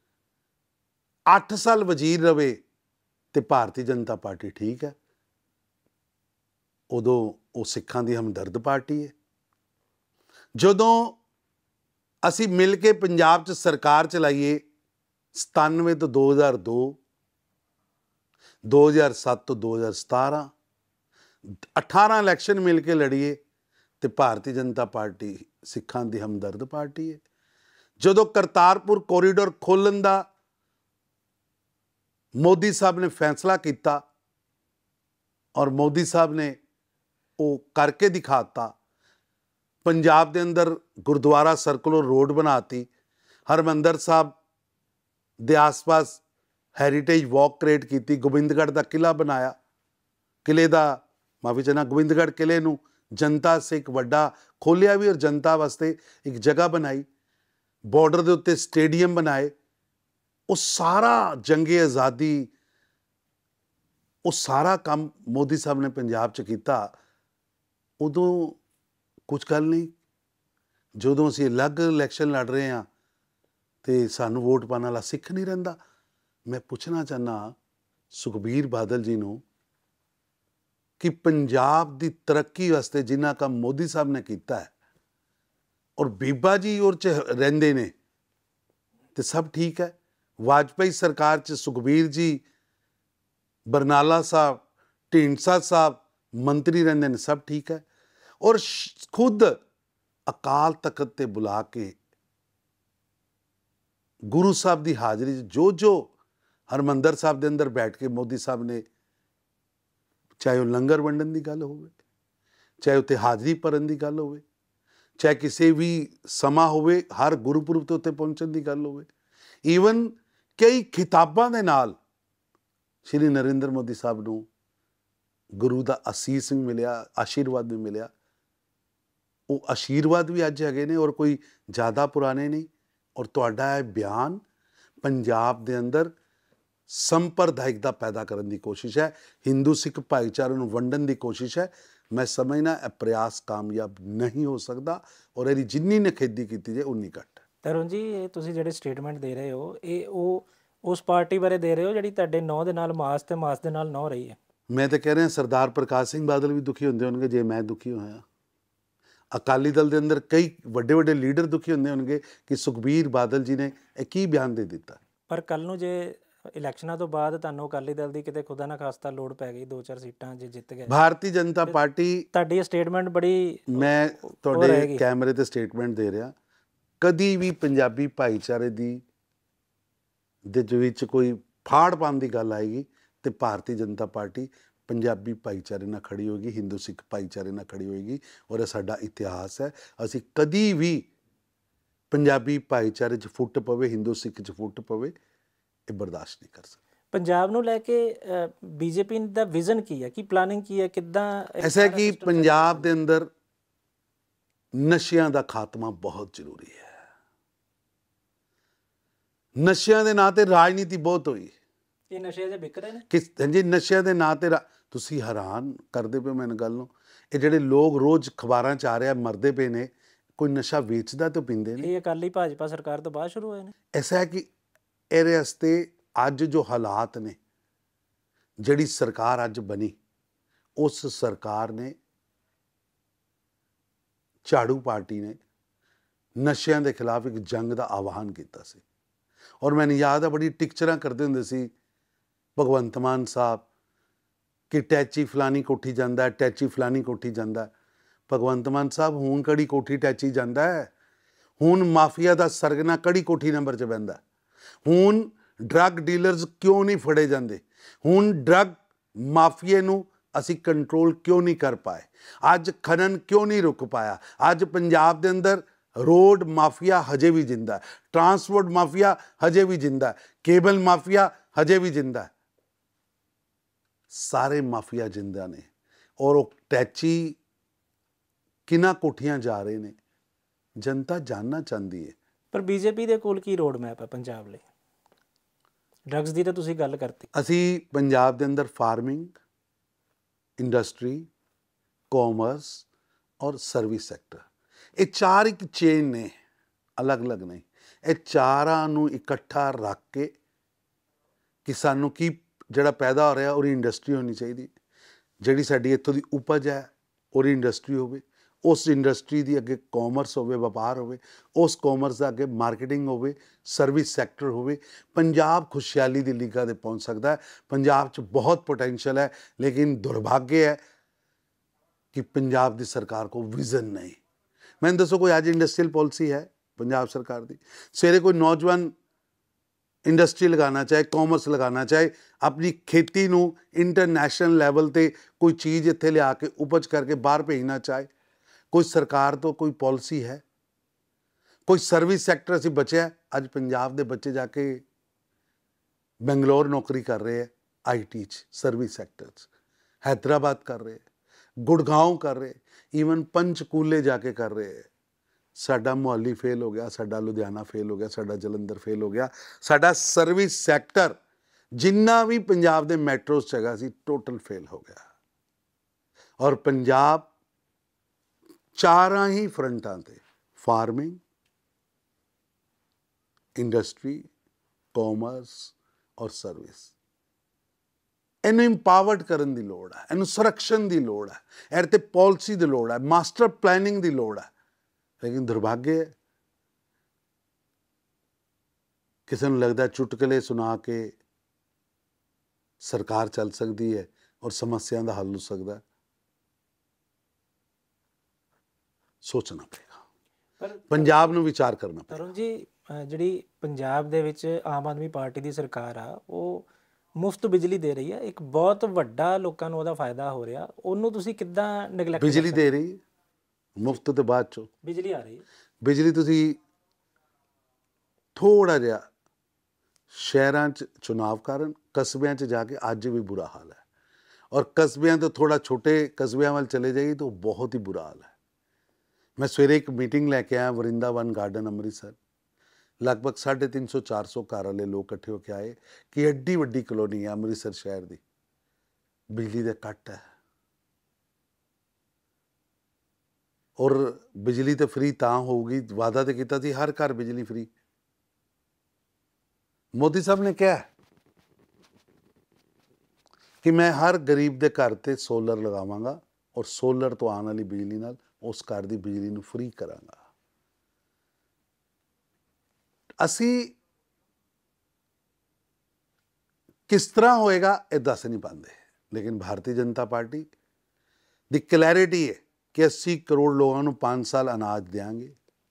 8 ਸਾਲ ਵਜ਼ੀਰ ਰਵੇ ਤੇ ਭਾਰਤੀ ਜਨਤਾ ਪਾਰਟੀ ਠੀਕ ਹੈ, ਉਦੋਂ ਉਹ ਸਿੱਖਾਂ ਦੀ ਹਮਦਰਦ ਪਾਰਟੀ ਹੈ। ਜਦੋਂ ਅਸੀਂ ਮਿਲ ਕੇ ਪੰਜਾਬ 'ਚ ਸਰਕਾਰ ਚਲਾਈਏ 97 ਤੋਂ 2002, 2007 ਤੋਂ 2017, 18 ਇਲੈਕਸ਼ਨ ਮਿਲ ਕੇ ਲੜੀਏ ਤੇ ਭਾਰਤੀ ਜਨਤਾ ਪਾਰਟੀ ਸਿੱਖਾਂ ਦੀ ਹਮਦਰਦ ਪਾਰਟੀ ਹੈ। ਜਦੋਂ ਕਰਤਾਰਪੁਰ ਕੋਰੀਡੋਰ ਖੋਲ੍ਹਣ ਦਾ ਮੋਦੀ ਸਾਹਿਬ ਨੇ ਫੈਸਲਾ ਕੀਤਾ ਔਰ ਮੋਦੀ ਸਾਹਿਬ ਨੇ ਉਹ ਕਰਕੇ ਦਿਖਾਤਾ, ਪੰਜਾਬ ਦੇ ਅੰਦਰ ਗੁਰਦੁਆਰਾ ਸਰਕੂਲਰ ਰੋਡ ਬਣਾਤੀ, ਹਰਮੰਦਰ ਸਾਹਿਬ ਦੇ ਆਸ-ਪਾਸ ਹੈਰੀਟੇਜ ਵਾਕ ਕ੍ਰੀਏਟ ਕੀਤੀ, ਗੋਬਿੰਦਗੜ੍ਹ ਦਾ ਕਿਲ੍ਹਾ ਬਣਾਇਆ, ਕਿਲ੍ਹੇ ਦਾ ਮਾਫੀ ਚਾਹੁੰਦਾ ਗੋਬਿੰਦਗੜ੍ਹ ਕਿਲ੍ਹੇ ਨੂੰ ਜਨਤਾ ਸੇ ਇੱਕ ਵੱਡਾ ਖੋਲ੍ਹਿਆ ਵੀ ਔਰ ਜਨਤਾ ਵਾਸਤੇ ਇੱਕ ਜਗ੍ਹਾ ਬਣਾਈ, ਬਾਰਡਰ ਦੇ ਉੱਤੇ ਸਟੇਡੀਅਮ ਬਣਾਏ। ਉਹ ਸਾਰਾ ਜੰਗੇ ਆਜ਼ਾਦੀ, ਉਹ ਸਾਰਾ ਕੰਮ ਮੋਦੀ ਸਾਹਿਬ ਨੇ ਪੰਜਾਬ 'ਚ ਕੀਤਾ। ਉਦੋਂ ਕੁਝ ਗੱਲ ਨਹੀਂ, ਜਦੋਂ ਅਸੀਂ ਅਲੱਗ ਇਲੈਕਸ਼ਨ ਲੜ ਰਹੇ ਹਾਂ ਤੇ ਸਾਨੂੰ ਵੋਟ ਪਾਉਣ ਵਾਲਾ ਸਿੱਖ ਨਹੀਂ ਰਹਿੰਦਾ। ਮੈਂ ਪੁੱਛਣਾ ਚਾਹੁੰਦਾ ਸੁਖਬੀਰ ਬਾਦਲ ਜੀ ਨੂੰ ਕਿ ਪੰਜਾਬ ਦੀ ਤਰੱਕੀ ਵਾਸਤੇ ਜਿੰਨਾ ਕੰਮ ਮੋਦੀ ਸਾਹਿਬ ਨੇ ਕੀਤਾ ਹੈ ਔਰ ਬੀਬਾ ਜੀ ਉਹ 'ਚ ਰਹਿੰਦੇ ਨੇ ਤੇ ਸਭ ਠੀਕ ਹੈ। ਵਾਜਪਾਈ ਸਰਕਾਰ 'ਚ ਸੁਖਬੀਰ ਜੀ, ਬਰਨਾਲਾ ਸਾਹਿਬ, ਢੀਂਡਸਾ ਸਾਹਿਬ ਮੰਤਰੀ ਰਹਿੰਦੇ ਨੇ, ਸਭ ਠੀਕ ਹੈ। ਔਰ ਖੁਦ ਅਕਾਲ ਤਖਤ ਤੇ ਬੁਲਾ ਕੇ ਗੁਰੂ ਸਾਹਿਬ ਦੀ ਹਾਜ਼ਰੀ 'ਚ ਜੋ ਹਰਮੰਦਰ ਸਾਹਿਬ ਦੇ ਅੰਦਰ ਬੈਠ ਕੇ ਮੋਦੀ ਸਾਹਿਬ ਨੇ, ਚਾਹੇ ਉਹ ਲੰਗਰ ਵੰਡਣ ਦੀ ਗੱਲ ਹੋਵੇ, ਚਾਹੇ ਉੱਥੇ ਹਾਜ਼ਰੀ ਭਰਨ ਦੀ ਗੱਲ ਹੋਵੇ, ਚਾਹੇ ਕਿਸੇ ਵੀ ਸਮਾਂ ਹੋਵੇ, ਹਰ ਗੁਰਪੁਰਬ ਤੇ ਉੱਤੇ ਪਹੁੰਚਣ ਦੀ ਗੱਲ ਹੋਵੇ, ਈਵਨ ਕਈ ਖਿਤਾਬਾਂ ਦੇ ਨਾਲ ਸ਼੍ਰੀ ਨਰਿੰਦਰ ਮੋਦੀ ਸਾਹਿਬ ਨੂੰ ਗੁਰੂ ਦਾ ਅਸੀਸ ਵੀ ਮਿਲਿਆ, ਆਸ਼ੀਰਵਾਦ ਵੀ ਮਿਲਿਆ। ਉਹ ਆਸ਼ੀਰਵਾਦ ਵੀ ਅੱਜ ਹੈਗੇ ਨੇ ਔਰ ਕੋਈ ਜ਼ਿਆਦਾ ਪੁਰਾਣੇ ਨਹੀਂ। ਔਰ ਤੁਹਾਡਾ ਇਹ ਬਿਆਨ ਪੰਜਾਬ ਦੇ ਅੰਦਰ ਸੰਪਰਦਾਇਕਤਾ ਪੈਦਾ ਕਰਨ ਦੀ ਕੋਸ਼ਿਸ਼ ਹੈ, ਹਿੰਦੂ ਸਿੱਖ ਭਾਈਚਾਰੇ ਨੂੰ ਵੰਡਣ ਦੀ ਕੋਸ਼ਿਸ਼ ਹੈ। ਮੈਂ ਸਮਝਣਾ ਇਹ ਪ੍ਰਯਾਸ ਕਾਮਯਾਬ ਨਹੀਂ ਹੋ ਸਕਦਾ ਔਰ ਇਹਦੀ ਜਿੰਨੀ ਨਿਖੇਧੀ ਕੀਤੀ ਜਾਏ ਉਨੀ ਘੱਟ। ਤਰੁਣ ਜੀ, ਇਹ ਤੁਸੀਂ ਜਿਹੜੇ ਸਟੇਟਮੈਂਟ ਦੇ ਰਹੇ ਹੋ, ਇਹ ਉਹ ਉਸ ਪਾਰਟੀ ਬਾਰੇ ਦੇ ਰਹੇ ਹੋ ਜਿਹੜੀ ਤੁਹਾਡੇ ਨੌ ਦੇ ਨਾਲ ਮਾਸ ਤੇ ਮਾਸ ਦੇ ਨਾਲ ਨੌ ਰਹੀ ਹੈ। ਮੈਂ ਤਾਂ ਕਹਿ ਰਿਹਾ ਸਰਦਾਰ ਪ੍ਰਕਾਸ਼ ਸਿੰਘ ਬਾਦਲ ਵੀ ਦੁਖੀ ਹੁੰਦੇ ਹੋਣਗੇ ਜੇ ਮੈਂ ਦੁਖੀ ਹੋਇਆ। ਅਕਾਲੀ ਦਲ ਦੇ ਅੰਦਰ ਕਈ ਵੱਡੇ ਵੱਡੇ ਲੀਡਰ ਦੁਖੀ ਹੁੰਦੇ ਹੋਣਗੇ ਕਿ ਸੁਖਬੀਰ ਬਾਦਲ ਜੀ ਨੇ ਇਹ ਕੀ ਬਿਆਨ ਦੇ ਦਿੱਤਾ। ਪਰ ਕੱਲ ਨੂੰ ਜੇ ਇਲੈਕਸ਼ਨਾਂ ਤੋਂ ਬਾਅਦ ਤੁਹਾਨੂੰ ਅਕਾਲੀ ਦਲ ਦੀ ਕਿਤੇ ਖੁਦਾ ਨਾ ਖਾਸਤਾ ਲੋੜ ਪੈ ਗਈ, 2-4 ਸੀਟਾਂ ਜੇ ਜਿੱਤ ਗਏ, ਭਾਰਤੀ ਜਨਤਾ ਪਾਰਟੀ, ਤੁਹਾਡੀ ਸਟੇਟਮੈਂਟ ਬੜੀ, ਮੈਂ ਤੁਹਾਡੇ ਕੈਮਰੇ ਤੇ ਸਟੇਟਮੈਂਟ ਦੇ ਰਿਹਾ, ਕਦੀ ਵੀ ਪੰਜਾਬੀ ਭਾਈਚਾਰੇ ਦੇ ਵਿੱਚ ਕੋਈ ਫਾੜ ਪਾਉਣ ਦੀ ਗੱਲ ਆਏਗੀ ਤੇ ਭਾਰਤੀ ਜਨਤਾ ਪਾਰਟੀ ਪੰਜਾਬੀ ਭਾਈਚਾਰੇ ਨਾਲ ਖੜੀ ਹੋਏਗੀ, ਹਿੰਦੂ ਸਿੱਖ ਭਾਈਚਾਰੇ ਨਾਲ ਖੜੀ ਹੋਏਗੀ ਔਰ ਇਹ ਸਾਡਾ ਇਤਿਹਾਸ ਹੈ। ਅਸੀਂ ਕਦੀ ਵੀ ਪੰਜਾਬੀ ਭਾਈਚਾਰੇ 'ਚ ਫੁੱਟ ਪਵੇ, ਹਿੰਦੂ ਸਿੱਖ 'ਚ ਫੁੱਟ ਪਵੇ, ਇਹ ਬਰਦਾਸ਼ਤ ਨਹੀਂ ਕਰ ਸਕਦੇ। ਪੰਜਾਬ ਨੂੰ ਲੈ ਕੇ ਬੀਜੇਪੀ ਦਾ ਵਿਜ਼ਨ ਕੀ ਹੈ, ਕੀ ਪਲਾਨਿੰਗ ਕੀ ਹੈ, ਕਿੱਦਾਂ? ਐਸਾ ਹੈ ਕਿ ਪੰਜਾਬ ਦੇ ਅੰਦਰ ਨਸ਼ਿਆਂ ਦਾ ਖਾਤਮਾ ਬਹੁਤ ਜ਼ਰੂਰੀ ਹੈ। ਨਸ਼ਿਆਂ ਦੇ ਨਾਂ ਤੇ ਰਾਜਨੀਤੀ ਬਹੁਤ ਹੋਈ। ਇਹ ਨਸ਼ੇ ਜੇ ਵਿਕ ਰਹੇ ਨੇ ਕਿ ਹਾਂਜੀ, ਨਸ਼ਿਆਂ ਦੇ ਨਾਂ ਤੇ ਤੁਸੀਂ ਹੈਰਾਨ ਕਰਦੇ ਪਏ ਮੈਨੂੰ ਗੱਲ ਨੂੰ। ਇਹ ਜਿਹੜੇ ਲੋਕ ਰੋਜ਼ ਅਖਬਾਰਾਂ 'ਚ ਆ ਰਿਹਾ ਮਰਦੇ ਪਏ ਨੇ, ਕੋਈ ਨਸ਼ਾ ਵੇਚਦਾ ਤੇ ਪੀਂਦੇ ਨੇ। ਇਹ ਅਕਾਲੀ ਭਾਜਪਾ ਸਰਕਾਰ ਤੋਂ ਬਾਅਦ ਸ਼ੁਰੂ ਹੋਏ ਨੇ। ਐਸਾ ਹੈ ਕਿ ਇਹਦੇ ਵਾਸਤੇ ਅੱਜ ਜੋ ਹਾਲਾਤ ਨੇ, ਜਿਹੜੀ ਸਰਕਾਰ ਅੱਜ ਬਣੀ, ਉਸ ਸਰਕਾਰ ਨੇ, ਝਾੜੂ ਪਾਰਟੀ ਨੇ ਨਸ਼ਿਆਂ ਦੇ ਖਿਲਾਫ ਇੱਕ ਜੰਗ ਦਾ ਆਹਵਾਨ ਕੀਤਾ ਸੀ। ਔਰ ਮੈਨੂੰ ਯਾਦ ਹੈ ਬੜੀ ਟਿਕਚਰਾਂ ਕਰਦੇ ਹੁੰਦੇ ਸੀ ਭਗਵੰਤ ਮਾਨ ਸਾਹਿਬ ਕਿ ਟੈਚੀ ਫਲਾਨੀ ਕੋਠੀ ਜਾਂਦਾ, ਟੈਚੀ ਫਲਾਨੀ ਕੋਠੀ ਜਾਂਦਾ। ਭਗਵੰਤ ਮਾਨ ਸਾਹਿਬ ਹੁਣ ਕਿਹੜੀ ਕੋਠੀ ਟੈਚੀ ਜਾਂਦਾ ਹੈ? ਹੁਣ ਮਾਫੀਆ ਦਾ ਸਰਗਨਾ ਕਿਹੜੀ ਕੋਠੀ ਨੰਬਰ 'ਚ ਬਹਿੰਦਾ? ਹੁਣ ਡਰੱਗ ਡੀਲਰਸ ਕਿਉਂ ਨਹੀਂ ਫੜੇ ਜਾਂਦੇ? ਹੁਣ ਡਰੱਗ ਮਾਫੀਏ ਨੂੰ ਅਸੀਂ ਕੰਟਰੋਲ ਕਿਉਂ ਨਹੀਂ ਕਰ ਪਾਏ? ਅੱਜ ਖਨਨ ਕਿਉਂ ਨਹੀਂ ਰੁਕ ਪਾਇਆ? ਅੱਜ ਪੰਜਾਬ ਦੇ ਅੰਦਰ ਰੋਡ ਮਾਫੀਆ ਹਜੇ ਵੀ ਜਿੰਦਾ, ਟਰਾਂਸਪੋਰਟ ਮਾਫੀਆ ਹਜੇ ਵੀ ਜਿੰਦਾ, ਕੇਬਲ ਮਾਫੀਆ ਹਜੇ ਵੀ ਜਿੰਦਾ, ਸਾਰੇ ਮਾਫੀਆ ਜਿੰਦਾ ਨੇ। ਔਰ ਉਹ ਟੈਚੀ ਕਿਹਨਾਂ ਕੋਠੀਆਂ ਜਾ ਰਹੇ ਨੇ, ਜਨਤਾ ਜਾਣਨਾ ਚਾਹੁੰਦੀ ਹੈ। ਪਰ ਬੀਜੇਪੀ ਦੇ ਕੋਲ ਕੀ ਰੋਡ ਮੈਪ ਹੈ ਪੰਜਾਬ ਲਈ? ਡਰੱਗਸ ਦੀ ਤਾਂ ਤੁਸੀਂ ਗੱਲ ਕਰਤੀ। ਅਸੀਂ ਪੰਜਾਬ ਦੇ ਅੰਦਰ ਫਾਰਮਿੰਗ, ਇੰਡਸਟਰੀ, ਕਾਮਰਸ ਔਰ ਸਰਵਿਸ ਸੈਕਟਰ, ਇਹ ਚਾਰ ਇੱਕ ਚੇਨ ਨੇ, ਅਲੱਗ-ਅਲੱਗ ਨਹੀਂ। ਇਹ ਚਾਰਾਂ ਨੂੰ ਇਕੱਠਾ ਰੱਖ ਕੇ ਕਿ ਸਾਨੂੰ ਕੀ ਜਿਹੜਾ ਪੈਦਾ ਹੋ ਰਿਹਾ ਉਹਦੀ ਇੰਡਸਟਰੀ ਹੋਣੀ ਚਾਹੀਦੀ, ਜਿਹੜੀ ਸਾਡੀ ਇੱਥੋਂ ਦੀ ਉਪਜ ਹੈ ਉਹਦੀ ਇੰਡਸਟਰੀ ਹੋਵੇ, ਉਸ ਇੰਡਸਟਰੀ ਦੀ ਅੱਗੇ ਕਾਮਰਸ ਹੋਵੇ, ਵਪਾਰ ਹੋਵੇ, ਉਸ ਕਾਮਰਸ ਦਾ ਅੱਗੇ ਮਾਰਕੀਟਿੰਗ ਹੋਵੇ, ਸਰਵਿਸ ਸੈਕਟਰ ਹੋਵੇ, ਪੰਜਾਬ ਖੁਸ਼ਹਾਲੀ ਦੀ ਲੀਗਾ 'ਤੇ ਪਹੁੰਚ ਸਕਦਾ ਹੈ। ਪੰਜਾਬ 'ਚ ਬਹੁਤ ਪੋਟੈਂਸ਼ੀਅਲ ਹੈ, ਲੇਕਿਨ ਦੁਰਭਾਗਯ ਹੈ ਕਿ ਪੰਜਾਬ ਦੀ ਸਰਕਾਰ ਕੋ ਵਿਜ਼ਨ ਨਹੀਂ। ਮੈਨੂੰ ਦੱਸੋ ਕੋਈ ਅੱਜ ਇੰਡਸਟਰੀਅਲ ਪਾਲਿਸੀ ਹੈ ਪੰਜਾਬ ਸਰਕਾਰ ਦੀ? ਸਵੇਰੇ ਕੋਈ ਨੌਜਵਾਨ ਇੰਡਸਟਰੀ ਲਗਾਉਣਾ ਚਾਹੇ, ਕਾਮਰਸ ਲਗਾਉਣਾ ਚਾਹੇ, ਆਪਣੀ ਖੇਤੀ ਨੂੰ ਇੰਟਰਨੈਸ਼ਨਲ ਲੈਵਲ 'ਤੇ ਕੋਈ ਚੀਜ਼ ਇੱਥੇ ਲਿਆ ਕੇ ਉਪਜ ਕਰਕੇ ਬਾਹਰ ਭੇਜਣਾ ਚਾਹੇ, ਕੋਈ ਸਰਕਾਰ ਤੋਂ ਕੋਈ ਪਾਲਿਸੀ ਹੈ? ਕੋਈ ਸਰਵਿਸ ਸੈਕਟਰ ਅਸੀਂ ਬਚਿਆ? ਅੱਜ ਪੰਜਾਬ ਦੇ ਬੱਚੇ ਜਾ ਕੇ ਬੰਗਲੌਰ ਨੌਕਰੀ ਕਰ ਰਹੇ ਹੈ IT 'ਚ, ਸਰਵਿਸ ਸੈਕਟਰ 'ਚ, ਹੈਦਰਾਬਾਦ ਕਰ ਰਹੇ, ਗੁੜਗਾਉਂ ਕਰ ਰਹੇ, ਈਵਨ ਪੰਚਕੂਲੇ ਜਾ ਕੇ ਕਰ ਰਹੇ ਹੈ। ਸਾਡਾ ਮੁਹਾਲੀ ਫੇਲ ਹੋ ਗਿਆ, ਸਾਡਾ ਲੁਧਿਆਣਾ ਫੇਲ ਹੋ ਗਿਆ, ਸਾਡਾ ਜਲੰਧਰ ਫੇਲ ਹੋ ਗਿਆ। ਸਾਡਾ ਸਰਵਿਸ ਸੈਕਟਰ ਜਿੰਨਾ ਵੀ ਪੰਜਾਬ ਦੇ ਮੈਟਰੋਸ 'ਚ ਹੈਗਾ ਸੀ, ਟੋਟਲ ਫੇਲ ਹੋ ਗਿਆ। ਔਰ ਪੰਜਾਬ ਚਾਰਾਂ ਹੀ ਫਰੰਟਾਂ 'ਤੇ, ਫਾਰਮਿੰਗ, ਇੰਡਸਟਰੀ, ਕਾਮਰਸ ਔਰ ਸਰਵਿਸ, ਇਹਨੂੰ ਇੰਪਾਵਰਡ ਕਰਨ ਦੀ ਲੋੜ ਹੈ, ਇਹਨੂੰ ਸੰਰਕਸ਼ਣ ਦੀ ਲੋੜ ਹੈ, ਇਹਦੇ 'ਤੇ ਪਾਲਿਸੀ ਦੀ ਲੋੜ ਹੈ, ਮਾਸਟਰ ਪਲੈਨਿੰਗ ਦੀ ਲੋੜ ਹੈ। ਲੇਕਿਨ ਦੁਰਭਾਗਯ ਹੈ, ਕਿਸੇ ਨੂੰ ਲੱਗਦਾ ਚੁਟਕਲੇ ਸੁਣਾ ਕੇ ਸਰਕਾਰ ਚੱਲ ਸਕਦੀ ਹੈ ਔਰ ਸਮੱਸਿਆ ਦਾ ਹੱਲ ਹੋ ਸਕਦਾ। ਸੋਚਣਾ ਪਏਗਾ, ਪੰਜਾਬ ਨੂੰ ਵਿਚਾਰ ਕਰਨਾ ਪਏਗਾ। ਤਰੁਣ ਜੀ, ਜਿਹੜੀ ਪੰਜਾਬ ਦੇ ਵਿੱਚ ਆਮ ਆਦਮੀ ਪਾਰਟੀ ਦੀ ਸਰਕਾਰ ਆ, ਉਹ ਮੁਫਤ ਬਿਜਲੀ ਦੇ ਰਹੀ ਆ, ਇੱਕ ਬਹੁਤ ਵੱਡਾ ਲੋਕਾਂ ਨੂੰ ਉਹਦਾ ਫਾਇਦਾ ਹੋ ਰਿਹਾ, ਉਹਨੂੰ ਤੁਸੀਂ ਕਿੱਦਾਂ ਨੈਗਲੈਕਟ? ਬਿਜਲੀ ਦੇ ਰਹੀ ਹੈ, ਮੁਫਤ ਤੋਂ ਬਾਅਦ 'ਚੋਂ ਬਿਜਲੀ ਆ ਰਹੀ ਹੈ। ਬਿਜਲੀ ਤੁਸੀਂ ਥੋੜ੍ਹਾ ਜਿਹਾ ਸ਼ਹਿਰਾਂ 'ਚ ਚੁਣਾਵ ਕਾਰਨ, ਕਸਬਿਆਂ 'ਚ ਜਾ ਕੇ ਅੱਜ ਵੀ ਬੁਰਾ ਹਾਲ ਹੈ। ਔਰ ਕਸਬਿਆਂ ਤੋਂ ਥੋੜ੍ਹਾ ਛੋਟੇ ਕਸਬਿਆਂ ਵੱਲ ਚਲੇ ਜਾਈਏ ਤਾਂ ਬਹੁਤ ਹੀ ਬੁਰਾ ਹਾਲ ਹੈ। ਮੈਂ ਸਵੇਰੇ ਇੱਕ ਮੀਟਿੰਗ ਲੈ ਕੇ ਆਇਆ ਵਰਿੰਦਾਵਨ ਗਾਰਡਨ ਅੰਮ੍ਰਿਤਸਰ। ਲਗਭਗ 350-400 ਘਰ ਵਾਲੇ ਲੋਕ ਇਕੱਠੇ ਹੋ ਕੇ ਆਏ ਕਿ ਐਡੀ ਵੱਡੀ ਕਲੋਨੀ ਹੈ ਅੰਮ੍ਰਿਤਸਰ ਸ਼ਹਿਰ ਦੀ, ਬਿਜਲੀ ਦੇ ਕੱਟ ਹੈ। ਔਰ ਬਿਜਲੀ ਤਾਂ ਫ੍ਰੀ ਤਾਂ ਹੋਊਗੀ, ਵਾਅਦਾ ਤਾਂ ਕੀਤਾ ਸੀ ਹਰ ਘਰ ਬਿਜਲੀ ਫ੍ਰੀ। ਮੋਦੀ ਸਾਹਿਬ ਨੇ ਕਿਹਾ ਕਿ ਮੈਂ ਹਰ ਗਰੀਬ ਦੇ ਘਰ 'ਤੇ ਸੋਲਰ ਲਗਾਵਾਂਗਾ ਔਰ ਸੋਲਰ ਤੋਂ ਆਉਣ ਵਾਲੀ ਬਿਜਲੀ ਨਾਲ ਉਸ ਘਰ ਦੀ ਬਿਜਲੀ ਨੂੰ ਫ੍ਰੀ ਕਰਾਂਗਾ। ਅਸੀਂ ਕਿਸ ਤਰ੍ਹਾਂ ਹੋਏਗਾ ਇਹ ਦੱਸ ਨਹੀਂ ਪਾਉਂਦੇ, ਲੇਕਿਨ ਭਾਰਤੀ ਜਨਤਾ ਪਾਰਟੀ ਦੀ ਕਲੈਰਿਟੀ ਹੈ ਕਿ 80 ਕਰੋੜ ਲੋਕਾਂ ਨੂੰ 5 ਸਾਲ ਅਨਾਜ ਦੇਵਾਂਗੇ।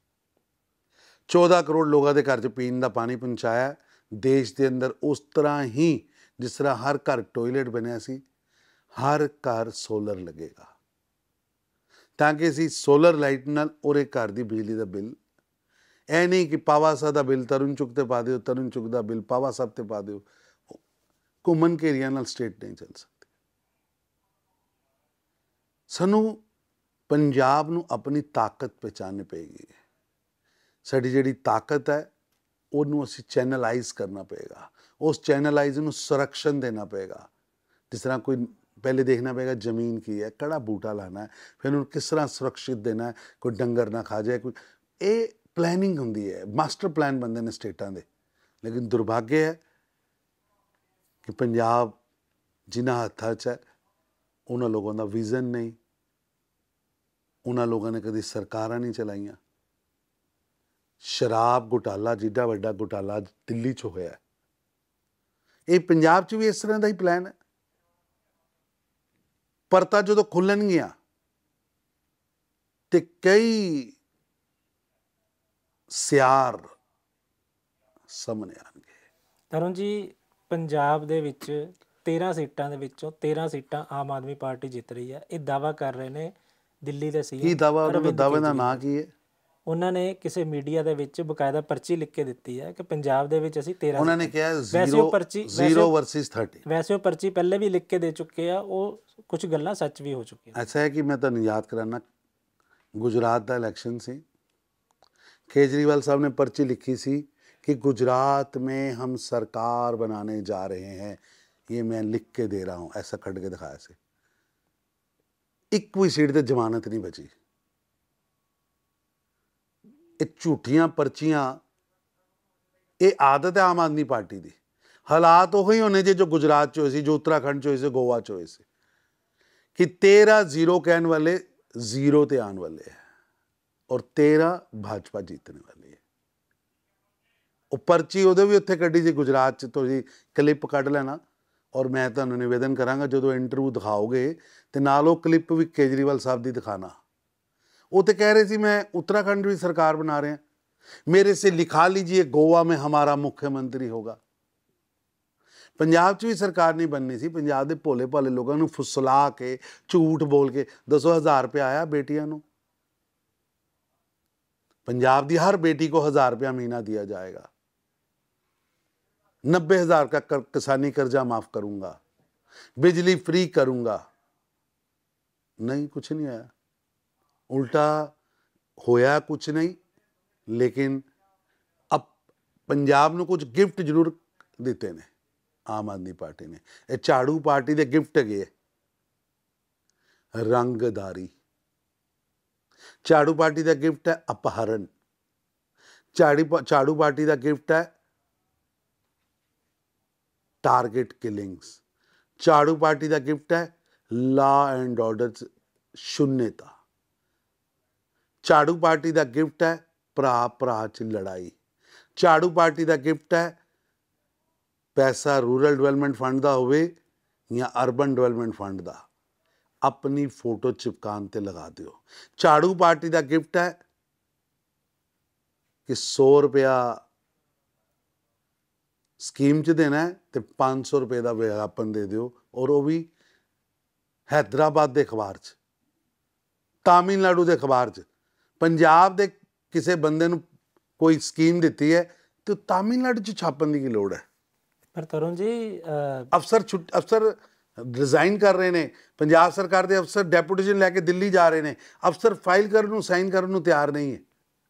14 ਕਰੋੜ ਲੋਕਾਂ ਦੇ ਘਰ 'ਚ ਪੀਣ ਦਾ ਪਾਣੀ ਪਹੁੰਚਾਇਆ ਦੇਸ਼ ਦੇ ਅੰਦਰ। ਉਸ ਤਰ੍ਹਾਂ ਹੀ ਜਿਸ ਤਰ੍ਹਾਂ ਹਰ ਘਰ ਟੋਇਲਟ ਬਣਿਆ ਸੀ, ਹਰ ਘਰ ਸੋਲਰ ਲੱਗੇਗਾ ਤਾਂ ਕਿ ਅਸੀਂ ਸੋਲਰ ਲਾਈਟ ਨਾਲ ਉਹਦੇ ਘਰ ਦੀ ਬਿਜਲੀ ਦਾ ਬਿੱਲ, ਇਹ ਨਹੀਂ ਕਿ ਪਾਵਾ ਸਾਹਿਬ ਦਾ ਬਿੱਲ ਤਰੁਣ ਚੁੱਕ 'ਤੇ ਪਾ ਦਿਓ, ਤਰੁਣ ਚੁੱਕ ਦਾ ਬਿੱਲ ਪਾਵਾ ਸਾਹਿਬ 'ਤੇ ਪਾ ਦਿਓ। ਘੁੰਮਣ ਘੇਰੀਆਂ ਨਾਲ ਸਟੇਟ ਨਹੀਂ ਚੱਲ ਸਕਦੀ। ਸਾਨੂੰ ਪੰਜਾਬ ਨੂੰ ਆਪਣੀ ਤਾਕਤ ਪਹਿਚਾਨਣੀ ਪਏਗੀ। ਸਾਡੀ ਜਿਹੜੀ ਤਾਕਤ ਹੈ ਉਹਨੂੰ ਅਸੀਂ ਚੈਨਲਾਈਜ਼ ਕਰਨਾ ਪਏਗਾ, ਉਸ ਚੈਨਲਾਈਜ਼ ਨੂੰ ਸੰਰਕਸ਼ਣ ਦੇਣਾ ਪਏਗਾ। ਜਿਸ ਤਰ੍ਹਾਂ ਕੋਈ ਪਹਿਲੇ ਦੇਖਣਾ ਪਏਗਾ ਜ਼ਮੀਨ ਕੀ ਹੈ, ਕਿਹੜਾ ਬੂਟਾ ਲਾਣਾ ਹੈ, ਫਿਰ ਉਹਨੂੰ ਕਿਸ ਤਰ੍ਹਾਂ ਸੁਰੱਖਿਅਤ ਦੇਣਾ ਹੈ, ਕੋਈ ਡੰਗਰ ਨਾ ਖਾ ਜਾਏ, ਕੋਈ ਇਹ ਪਲੈਨਿੰਗ ਹੁੰਦੀ ਹੈ, ਮਾਸਟਰ ਪਲਾਨ ਬਣਦੇ ਨੇ ਸਟੇਟਾਂ ਦੇ। ਲੇਕਿਨ ਦੁਰਭਾਗਯ ਹੈ ਕਿ ਪੰਜਾਬ ਜਿਨ੍ਹਾਂ ਹੱਥਾਂ 'ਚ ਹੈ ਉਹਨਾਂ ਲੋਕਾਂ ਦਾ ਵਿਜ਼ਨ ਨਹੀਂ, ਉਹਨਾਂ ਲੋਕਾਂ ਨੇ ਕਦੀ ਸਰਕਾਰਾਂ ਨਹੀਂ ਚਲਾਈਆਂ। ਸ਼ਰਾਬ ਘੁਟਾਲਾ, ਜਿੱਡਾ ਵੱਡਾ ਘੁਟਾਲਾ ਦਿੱਲੀ 'ਚ ਹੋਇਆ, ਇਹ ਪੰਜਾਬ 'ਚ ਵੀ ਇਸ ਤਰ੍ਹਾਂ ਦਾ ਹੀ ਪਲਾਨ ਹੈ। ਪਰਤਾਂ ਜਦੋਂ ਖੁੱਲਣਗੀਆਂ ਤੇ ਕਈ ਸਿਆਰ ਸਾਹਮਣੇ ਆਉਣਗੇ। ਤਰੁਣ ਜੀ, ਪੰਜਾਬ ਦੇ ਵਿੱਚ 13 ਸੀਟਾਂ ਦੇ ਵਿੱਚੋਂ 13 ਸੀਟਾਂ ਆਮ ਆਦਮੀ ਪਾਰਟੀ ਜਿੱਤ ਰਹੀ ਹੈ। ਇਹ ਦਾਅਵਾ ਕਰ ਰਹੇ ਨੇ ਦਿੱਲੀ ਦੇ ਸੀਐਮ। ਕੀ ਦਾਅਵਾ? ਉਹਨਾਂ ਦਾ ਦਾਅਵੇ ਦਾ ਨਾਂ ਕੀ ਹੈ? ਉਹਨਾਂ ਨੇ ਕਿਸੇ ਮੀਡੀਆ ਦੇ ਵਿੱਚ ਬਕਾਇਦਾ ਪਰਚੀ ਲਿਖ ਕੇ ਦਿੱਤੀ ਹੈ ਕਿ ਪੰਜਾਬ ਦੇ ਵਿੱਚ ਅਸੀਂ 13, ਉਹਨਾਂ ਨੇ ਕਿਹਾ ਵੈਸੇ ਉਹ ਪਰਚੀ 0 ਵਰਸਸ 30। ਵੈਸੇ ਉਹ ਪਰਚੀ ਪਹਿਲੇ ਵੀ ਲਿਖ ਕੇ ਦੇ ਚੁੱਕੇ ਆ, ਉਹ ਕੁਝ ਗੱਲਾਂ ਸੱਚ ਵੀ ਹੋ ਚੁੱਕੀਆਂ। ਐਸਾ ਹੈ ਕਿ ਮੈਂ ਤੁਹਾਨੂੰ ਯਾਦ ਕਰਾਨਾ, ਗੁਜਰਾਤ ਦਾ ਇਲੈਕਸ਼ਨ ਸੀ, केजरीवाल साहब ने पर्ची लिखी सी कि गुजरात में हम सरकार बनाने जा रहे हैं, ये मैं लिख के दे रहा हूँ, ऐसा खड़ के दिखाया से। एक भी सीट ते जमानत नहीं बची। ये झूठियां पर्चियां, ये आदत है आम आदमी पार्टी की। हालात वही होने जो गुजरात च होए सी, जो उत्तराखंड च होए सी, गोवा च होए सी कि 13-0 कहने वाले 0 ਤੇ ਆਉਣ ਵਾਲੇ ਹੈ ਔਰ 13 ਭਾਜਪਾ ਜਿੱਤਣੇ ਵਾਲੀ ਹੈ। ਉਹ ਪਰਚੀ ਉਹਦੇ ਵੀ ਉੱਥੇ ਕੱਢੀ ਸੀ ਗੁਜਰਾਤ 'ਚ, ਤੁਸੀਂ ਕਲਿੱਪ ਕੱਢ ਲੈਣਾ ਔਰ ਮੈਂ ਤੁਹਾਨੂੰ ਨਿਵੇਦਨ ਕਰਾਂਗਾ ਜਦੋਂ ਇੰਟਰਵਿਊ ਦਿਖਾਓਗੇ ਤੇ ਨਾਲ ਉਹ ਕਲਿੱਪ ਵੀ ਕੇਜਰੀਵਾਲ ਸਾਹਿਬ ਦੀ ਦਿਖਾਣਾ। वो तो कह रहे थे मैं उत्तराखंड भी सरकार बना रहे हैं, मेरे से लिखा लीजिए गोवा में हमारा मुख्यमंत्री होगा। पंजाब च भी सरकार नहीं बननी सी, पंजाब के भोले भाले लोगों को फुसला के झूठ बोल के दसो 1000 रुपया आया बेटियां को। पंजाब की हर बेटी को 1000 रुपया महीना दिया जाएगा, 90,000 का किसानी कर्जा माफ करूंगा, बिजली फ्री करूंगा। नहीं, कुछ नहीं आया, उल्टा होया कुछ नहीं। लेकिन अब पंजाब में कुछ गिफ्ट जरूर दिते ने आम आदमी पार्टी ने। ये झाड़ू पार्टी के गिफ्ट है रंगदारी, झाड़ू पार्टी का गिफ्ट है अपहरण, झाड़ू पार्टी का गिफ्ट है टारगेट किलिंग्स, झाड़ू पार्टी का गिफ्ट है लॉ एंड ऑर्डर शून्यता, झाड़ू पार्टी का गिफ्ट है भरा भरा च लड़ाई, झाड़ू पार्टी का गिफ्ट है पैसा रूरल डिवेलपमेंट फंड का होवे या अर्बन डिवेलपमेंट फंड का, अपनी फोटो चिपकान ते लगा दियो। झाड़ू पार्टी का गिफ्ट है कि 100 रुपया स्कीम च देना है तो 500 रुपये का विज्ञापन दे दियो, और वो भी हैदराबाद के अखबार च, तमिलनाडु के अखबार च। पंजाब के किसी बंदे नूं कोई स्कीम दी है तो तमिलनाडु च छापन की लोड़ है। पर तरुण जी अफसर रिजाइन कर रहे हैं, पंजाब सरकार के अफसर डेपूटेशन लैके दिल्ली जा रहे हैं, अफसर फाइल करने साइन करने तैयार नहीं है।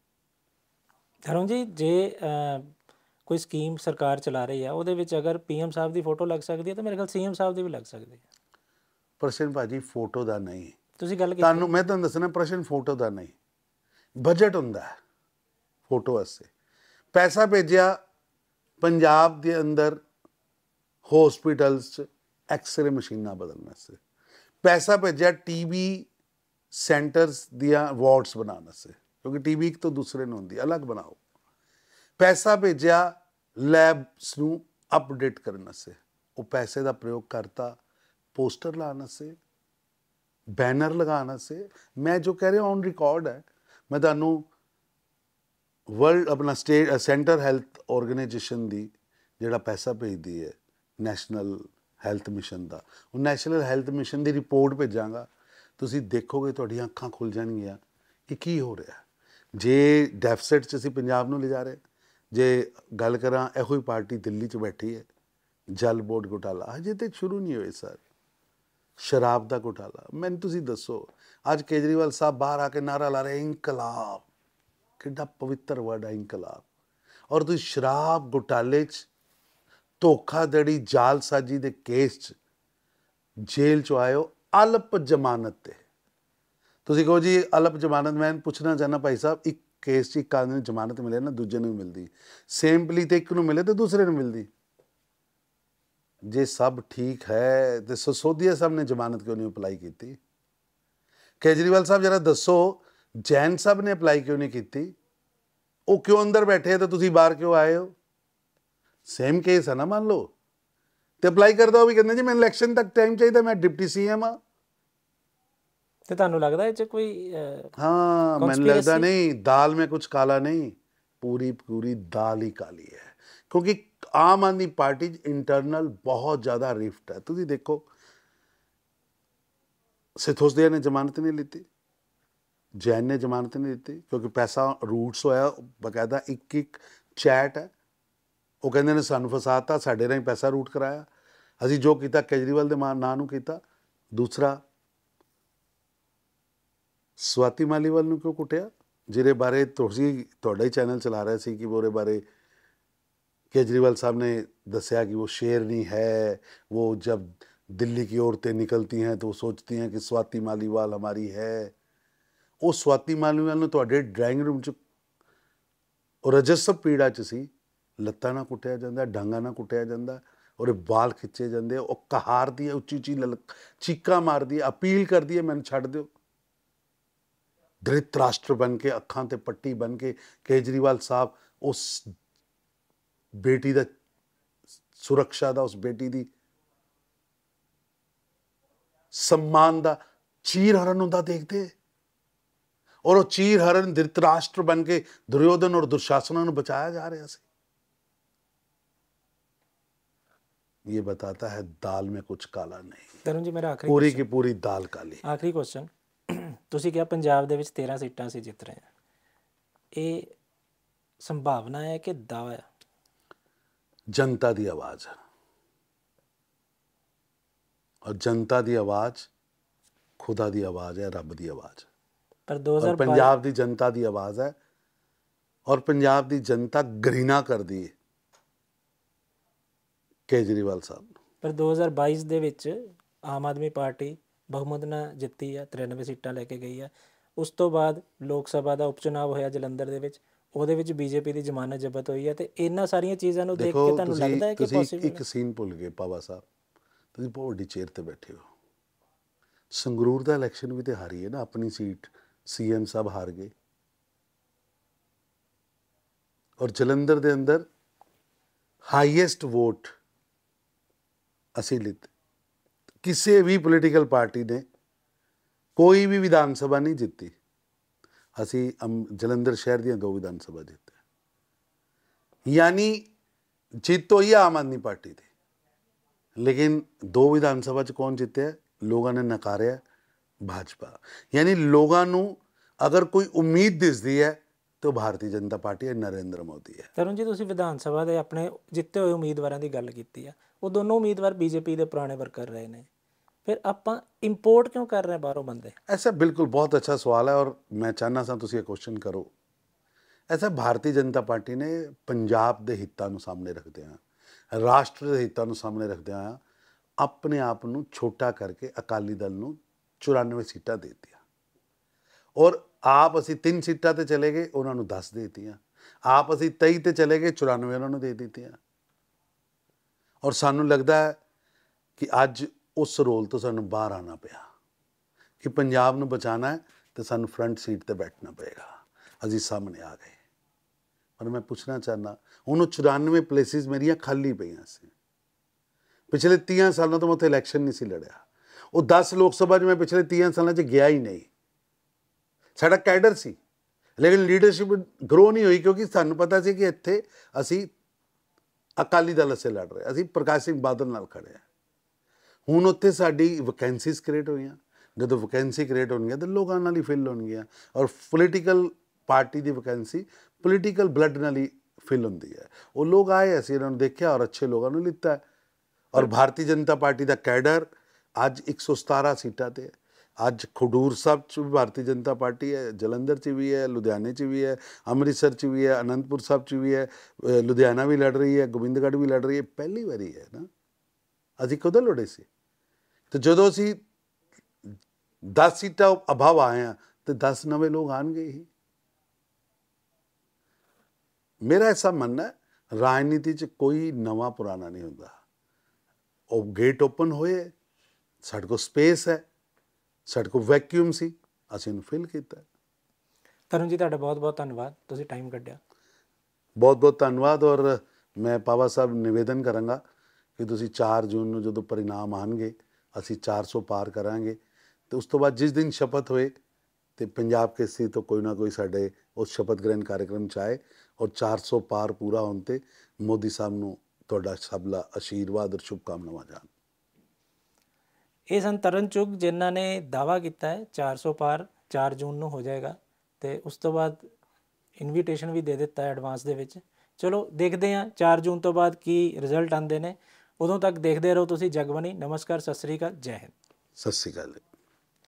तरुण जी जे कोई स्कीम सरकार चला रही है ਉਹਦੇ ਵਿੱਚ अगर PM साहब की फोटो लग सकती है तो मेरे ख्याल CM साहब की भी लग सकती है। प्रश्न भाजी फोटो का नहीं, ਤੁਸੀਂ ਗੱਲ ਤੁਹਾਨੂੰ मैं ਤੁਹਾਨੂੰ दसना प्रश्न फोटो का नहीं, बजट होंदा है फोटो वास्ते। पैसा भेजा पंजाब के अंदर हॉस्पिटल्स एक्सरे मशीनां बदलने से, पैसा भेजा TB सेंटर्स दियां वार्ड्स बनाने से, क्योंकि TB एक तो दूसरे ने होंदी, अलग बनाओ। पैसा भेजा लैब्स नूं अपडेट करने से, वो पैसे का प्रयोग करता पोस्टर लाने से, बैनर लगाने से। मैं जो कह रहा ऑन रिकॉर्ड है, मैं तुहानूं वर्ल्ड अपना स्टेट सेंटर हैल्थ ऑर्गेनाइजेशन की जिहड़ा पैसा भेजदी है नैशनल हैल्थ मिशन का, वो नैशनल हैल्थ मिशन की रिपोर्ट भेजांगा, तुसीं देखोगे तुहाडीआं अखां खुल जाणगीआं कि की हो रहा। जे डैफिसिट च असीं पंजाब नूं लिजा रहे, जे गल करां इहो ही पार्टी दिल्ली च बैठी है, जल बोर्ड घोटाला हजे तो शुरू नहीं होए सर, शराब का घोटाला। मैनूं तुसीं दसो, अज केजरीवाल साहब बाहर आके नारा ला रहे इंकलाब, कितना पवित्र वर्ड है इंकलाब, और तुसीं शराब घोटाले च धोखाधड़ी जालसाजी के केस च जेल चो आए हो अल्प जमानत ते। तुसीं कहो जी अल्प जमानत, मैं पूछना चाहना भाई साहब, एक केस च एक आदमी जमानत मिले ना, दूजे नूं मिलती, सेम पली तो एक नूं मिले तो दूसरे नूं मिलती। जे सब ठीक है तो सिसोदिया साहब ने जमानत क्यों नहीं अप्लाई की? केजरीवाल साहब जरा दसो, जैन साहब ने अप्लाई क्यों नहीं की? वो क्यों अंदर बैठे हैं तो तुसीं बाहर क्यों आए हो? सेम केस है ना, मान लो तो अप्लाई कर दो। भी कहते जी मैं इलैक्शन तक टाइम चाहिए, मैं डिप्टी CM हाँ। ਤੇ ਤੁਹਾਨੂੰ ਲੱਗਦਾ ਇਹ ਚ ਕੋਈ हाँ, मैंने लगता नहीं, दाल में कुछ काला नहीं, पूरी पूरी दाल ही काली है, क्योंकि आम आदमी पार्टी इंटरनल बहुत ज़्यादा रिफ्ट है। तुम देखो सिसोदिया ने जमानत नहीं ली, जैन ने जमानत नहीं दी, क्योंकि पैसा रूट्स होया, बकायदा एक चैट है, वो कहते ने सानू फसाता, साडे राही पैसा रूट कराया, असीं जो किया केजरीवाल के नां नूं कीता। दूसरा स्वाति मालीवाल नूं क्यों कुटिया, जिहदे बारे तुहाडा ही चैनल चला रहा सी कि वो बारे केजरीवाल साहब ने दसिया कि वो शेरनी है, वो जब दिल्ली की औरतें निकलती हैं तो वो सोचती हैं कि स्वाति मालीवाल हमारी है। वो स्वाति मालीवाल नूं तुहाडे ड्राइंग रूम च रजस्व पीड़ा च सी, लत्तां ना कुटिया जांदा, डांगा ना कुटिया जांदा, और बाल खिच्चे जाते, वो कहार दी है, उच्ची उच्ची चीकां मारदी है, अपील करदी है मैनूं छड्ड दिओ। ਧ੍ਰਿਤਰਾਸ਼ਟਰ ਬਣ ਕੇ, ਅੱਖਾਂ ਤੇ ਪੱਟੀ ਬਣ ਕੇ ਕੇਜਰੀਵਾਲ ਸਾਹਿਬ ਉਸ ਬੇਟੀ ਦਾ ਸੁਰੱਖਿਆ ਦਾ, ਉਸ ਬੇਟੀ ਦੀ सम्मान ਦਾ ਚੀਰ ਹਰਨ ਹੁੰਦਾ ਦੇਖਦੇ, ਔਰ ਉਹ ਚੀਰ ਹਰਨ ਧ੍ਰਿਤਰਾਸ਼ਟਰ ਬਣ ਕੇ ਦੁਰਯੋਧਨ ਔਰ ਦੁਸ਼ਾਸਨਾਂ ਨੂੰ ਬਚਾਇਆ ਜਾ ਰਿਹਾ ਸੀ। ये बताता है दाल में कुछ काला नहीं। ਤਰੁਣ ਜੀ ਮੇਰਾ ਆਖਰੀ पूरी की पूरी दाल काली। ਆਖਰੀ ਕੁਐਸਚਨ, ਤੁਸੀਂ ਕਿਹਾ ਪੰਜਾਬ ਦੇ ਵਿੱਚ 13 ਸੀਟਾਂ ਅਸੀਂ ਜਿੱਤ ਰਹੇ ਹਾਂ, ਇਹ ਸੰਭਾਵਨਾ ਹੈ ਕਿ ਦਾਅਵਾ ਹੈ? जनता की आवाज़ है, और जनता की आवाज़ खुदा की आवाज़ है, रब की आवाज़ है, ਪਰ और 2022 पंजाब की जनता की आवाज़ है, और पंजाब की जनता घृणा कर दी है केजरीवाल साहब ਨੂੰ। ਪਰ 2022 ਦੇ ਵਿੱਚ ਆਮ ਆਦਮੀ ਪਾਰਟੀ ਬਹੁਮਤ ਨਾਲ ਜਿੱਤੀ ਆ, 93 ਸੀਟਾਂ ਲੈ ਕੇ ਗਈ ਆ। ਉਸ ਤੋਂ ਬਾਅਦ ਲੋਕ ਸਭਾ ਦਾ ਉਪ ਚੁਣਾਵ ਹੋਇਆ ਜਲੰਧਰ ਦੇ ਵਿੱਚ, ਉਹਦੇ ਵਿੱਚ ਬੀਜੇਪੀ ਦੀ ਜ਼ਮਾਨਤ ਜ਼ਬਤ ਹੋਈ ਹੈ, ਤੇ ਇਹਨਾਂ ਸਾਰੀਆਂ ਚੀਜ਼ਾਂ ਨੂੰ ਦੇਖ ਕੇ ਤੁਹਾਨੂੰ ਲੱਗਦਾ ਹੈ ਕਿ ਤੁਸੀਂ ਪੋਸੀਬਲ ਇੱਕ ਸੀਨ ਭੁੱਲ ਗਏ ਪਾਵਾ ਸਾਹਿਬ, ਤੁਸੀਂ ਬਹੁਤ ਵੱਡੀ ਚੇਅਰ ਤੇ ਬੈਠੇ ਹੋ। ਸੰਗਰੂਰ ਦਾ ਇਲੈਕਸ਼ਨ ਵੀ ਤੇ ਹਾਰੀ ਹੈ ਨਾ, ਆਪਣੀ ਸੀਟ ਸੀਐਮ ਸਾਹਿਬ ਹਾਰ ਗਏ, ਔਰ ਜਲੰਧਰ ਦੇ ਅੰਦਰ ਹਾਈਐਸਟ ਵੋਟ ਅਸੀਂ ਲਿੱਤੇ। ਕਿਸੇ ਵੀ ਪੋਲੀਟੀਕਲ ਪਾਰਟੀ ਨੇ ਕੋਈ ਵੀ ਵਿਧਾਨ ਸਭਾ ਨਹੀਂ ਜਿੱਤੀ, ਅਸੀਂ ਜਲੰਧਰ ਸ਼ਹਿਰ ਦੀਆਂ 2 ਵਿਧਾਨ ਸਭਾ ਜਿੱਤੇ, यानी जीत तो ही आम आदमी पार्टी थी, लेकिन 2 विधानसभा च कौन जीते है? लोगों ने नकारिया भाजपा। यानी लोगों ਨੂੰ अगर कोई उम्मीद दिसदी है तो भारतीय जनता पार्टी है, नरेंद्र मोदी है। ਤਰੁਣ ਜੀ ਤੁਸੀਂ ਵਿਧਾਨ ਸਭਾ ਦੇ ਆਪਣੇ ਜਿੱਤੇ ਹੋਏ ਉਮੀਦਵਾਰਾਂ ਦੀ ਗੱਲ ਕੀਤੀ ਆ, ਉਹ ਦੋਨੋਂ ਉਮੀਦਵਾਰ ਬੀਜੇਪੀ ਦੇ ਪੁਰਾਣੇ ਵਰਕਰ ਰਹੇ ਨੇ, ਫਿਰ ਆਪਾਂ ਇੰਪੋਰਟ ਕਿਉਂ ਕਰ ਰਹੇ ਬਾਹਰੋਂ ਬੰਦੇ? ऐसा बिल्कुल बहुत अच्छा सवाल है, और मैं चाहना सा तुसी ये क्वेश्चन करो। ऐसा भारतीय जनता पार्टी ने पंजाब के हितों ਨੂੰ ਸਾਹਮਣੇ ਰੱਖਦੇ ਆ, ਰਾਸ਼ਟਰ ਦੇ ਹਿੱਤਾਂ ਨੂੰ ਸਾਹਮਣੇ ਰੱਖਦੇ ਆ, ਆਪਣੇ ਆਪ ਨੂੰ ਛੋਟਾ ਕਰਕੇ ਅਕਾਲੀ ਦਲ ਨੂੰ 94 ਸੀਟਾਂ ਦੇ ਦਿੱਤੀਆਂ, ਔਰ ਆਪ ਅਸੀਂ 3 ਸੀਟਾਂ ਤੇ ਚਲੇ ਗਏ, ਉਹਨਾਂ ਨੂੰ 10 ਦੇ ਦਿੱਤੀਆਂ, ਆਪ ਅਸੀਂ 23 ਤੇ ਚਲੇ ਗਏ, 94 ਉਹਨਾਂ ਨੂੰ ਦੇ ਦਿੱਤੀਆਂ। ਔਰ ਸਾਨੂੰ ਲੱਗਦਾ ਹੈ ਕਿ ਅੱਜ ਉਸ ਰੋਲ ਤੋਂ ਸਾਨੂੰ ਬਾਹਰ ਆਉਣਾ ਪਿਆ ਕਿ ਪੰਜਾਬ ਨੂੰ ਬਚਾਉਣਾ ਹੈ ਤੇ ਸਾਨੂੰ ਫਰੰਟ ਸੀਟ ਤੇ ਬੈਠਣਾ ਪਏਗਾ। ਅਸੀਂ ਸਾਹਮਣੇ ਆ ਗਏ, ਪਰ ਮੈਂ ਪੁੱਛਣਾ ਚਾਹੁੰਦਾ, ਉਹਨੂੰ 94 ਪਲੇਸਿਸ ਮੇਰੀਆਂ ਖਾਲੀ ਪਈਆਂ ਸੀ। ਪਿਛਲੇ 30 ਸਾਲਾਂ ਤੋਂ ਮੈਂ ਉੱਥੇ ਇਲੈਕਸ਼ਨ ਨਹੀਂ ਸੀ ਲੜਿਆ। ਉਹ 10 ਲੋਕ ਸਭਾ 'ਚ ਮੈਂ ਪਿਛਲੇ 30 ਸਾਲਾਂ 'ਚ ਗਿਆ ਹੀ ਨਹੀਂ। ਸਾਡਾ ਕੈਡਰ ਸੀ, ਲੇਕਿਨ ਲੀਡਰਸ਼ਿਪ ਗਰੋ ਨਹੀਂ ਹੋਈ, ਕਿਉਂਕਿ ਸਾਨੂੰ ਪਤਾ ਸੀ ਕਿ ਇੱਥੇ ਅਸੀਂ ਅਕਾਲੀ ਦਲ ਅਸੀਂ ਲੜ ਰਹੇ, ਅਸੀਂ ਪ੍ਰਕਾਸ਼ ਸਿੰਘ ਬਾਦਲ ਨਾਲ ਖੜੇ ਹਾਂ। ਹੁਣ ਉੱਥੇ ਸਾਡੀ ਵੈਕੈਂਸੀਜ਼ ਕ੍ਰੀਏਟ ਹੋਈਆਂ, ਜਦੋਂ ਵੈਕੈਂਸੀ ਕ੍ਰੀਏਟ ਹੋਣਗੀਆਂ ਤਾਂ ਲੋਕਾਂ ਨਾਲ ਹੀ ਫਿਲ ਹੋਣਗੀਆਂ, ਔਰ ਪੋਲੀਟੀਕਲ ਪਾਰਟੀ ਦੀ ਵੈਕੈਂਸੀ ਪੋਲੀਟੀਕਲ ਬਲੱਡ ਨਾਲ ਹੀ ਫਿਲ ਹੁੰਦੀ ਹੈ। ਉਹ ਲੋਕ ਆਏ, ਅਸੀਂ ਇਹਨਾਂ ਨੂੰ ਦੇਖਿਆ ਔਰ ਅੱਛੇ ਲੋਕਾਂ ਨੂੰ ਲਿੱਤਾ। ਔਰ ਭਾਰਤੀ ਜਨਤਾ ਪਾਰਟੀ ਦਾ ਕੈਡਰ ਅੱਜ 117 ਸੀਟਾਂ ਤੇ ਹੈ। ਅੱਜ ਖਡੂਰ ਸਾਹਿਬ 'ਚ ਵੀ ਭਾਰਤੀ ਜਨਤਾ ਪਾਰਟੀ ਹੈ, ਜਲੰਧਰ 'ਚ ਵੀ ਹੈ, ਲੁਧਿਆਣੇ 'ਚ ਵੀ ਹੈ, ਅੰਮ੍ਰਿਤਸਰ 'ਚ ਵੀ ਹੈ, ਅਨੰਦਪੁਰ ਸਾਹਿਬ 'ਚ ਵੀ ਹੈ, ਲੁਧਿਆਣਾ ਵੀ ਲੜ ਰਹੀ ਹੈ, ਗੋਬਿੰਦਗੜ੍ਹ ਵੀ ਲੜ ਰਹੀ ਹੈ। ਪਹਿਲੀ ਵਾਰੀ ਹੈ ਨਾ, ਅਸੀਂ ਕਦੋਂ ਲੜੇ ਸੀ? ਤੇ ਜਦੋਂ ਅਸੀਂ 10 ਸੀਟਾਂ ਅਭਾਵ ਆਏ ਹਾਂ ਤੇ 10 ਨਵੇਂ ਲੋਕ ਆਉਣਗੇ ਹੀ। ਮੇਰਾ ਐਸਾ ਮੰਨਣਾ, ਰਾਜਨੀਤੀ 'ਚ ਕੋਈ ਨਵਾਂ ਪੁਰਾਣਾ ਨਹੀਂ ਹੁੰਦਾ। ਉਹ ਗੇਟ ਓਪਨ ਹੋਏ, ਸਾਡੇ ਕੋਲ ਸਪੇਸ ਹੈ, ਸਾਡੇ ਕੋਲ ਵੈਕਿਊਮ ਸੀ, ਅਸੀਂ ਉਹਨੂੰ ਫਿਲ ਕੀਤਾ। ਤਰੁਣ ਜੀ ਤੁਹਾਡਾ ਬਹੁਤ ਬਹੁਤ ਧੰਨਵਾਦ, ਤੁਸੀਂ ਟਾਈਮ ਕੱਢਿਆ। ਬਹੁਤ ਬਹੁਤ ਧੰਨਵਾਦ। ਔਰ ਮੈਂ ਪਾਵਾ ਸਾਹਿਬ ਨਿਵੇਦਨ ਕਰਾਂਗਾ ਕਿ ਤੁਸੀਂ 4 ਜੂਨ ਨੂੰ ਜਦੋਂ ਪਰਿਣਾਮ ਆਉਣਗੇ, ਅਸੀਂ 400 ਪਾਰ ਕਰਾਂਗੇ, ਅਤੇ ਉਸ ਤੋਂ ਬਾਅਦ ਜਿਸ ਦਿਨ ਸ਼ਪਥ ਹੋਏ ਤੇ ਪੰਜਾਬ ਕੇਸਰੀ ਤੋਂ ਕੋਈ ਨਾ ਕੋਈ ਸਾਡੇ ਉਸ ਸ਼ਪਥ ਗ੍ਰਹਿਣ ਕਾਰਜਕ੍ਰਮ 'ਚ ਆਏ, ਔਰ 400 ਪਾਰ ਪੂਰਾ ਹੋਣ 'ਤੇ ਮੋਦੀ ਸਾਹਿਬ ਨੂੰ ਤੁਹਾਡਾ ਸਭ ਦਾ ਆਸ਼ੀਰਵਾਦ ਔਰ ਸ਼ੁਭਕਾਮਨਾਵਾਂ ਜਾਣ। ਇਹ ਸਨ ਤਰੁਣ ਚੁੱਗ, ਜਿਨ੍ਹਾਂ ਨੇ ਦਾਅਵਾ ਕੀਤਾ ਹੈ 400 ਪਾਰ 4 ਜੂਨ ਨੂੰ ਹੋ ਜਾਏਗਾ, ਤੇ ਉਸ ਤੋਂ ਬਾਅਦ ਇਨਵੀਟੇਸ਼ਨ ਵੀ ਦੇ ਦਿੱਤਾ ਹੈ ਐਡਵਾਂਸ ਦੇ ਵਿੱਚ। ਚਲੋ ਦੇਖਦੇ ਹਾਂ 4 ਜੂਨ ਤੋਂ ਬਾਅਦ ਕੀ ਰਿਜ਼ਲਟ ਆਉਂਦੇ ਨੇ। ਉਦੋਂ ਤੱਕ ਦੇਖਦੇ ਰਹੋ ਤੁਸੀਂ ਜਗਬਾਣੀ। ਨਮਸਕਾਰ, ਸਤਿ ਸ੍ਰੀ ਅਕਾਲ, ਜੈ ਹਿੰਦ। ਸਤਿ ਸ਼੍ਰੀ ਅਕਾਲ।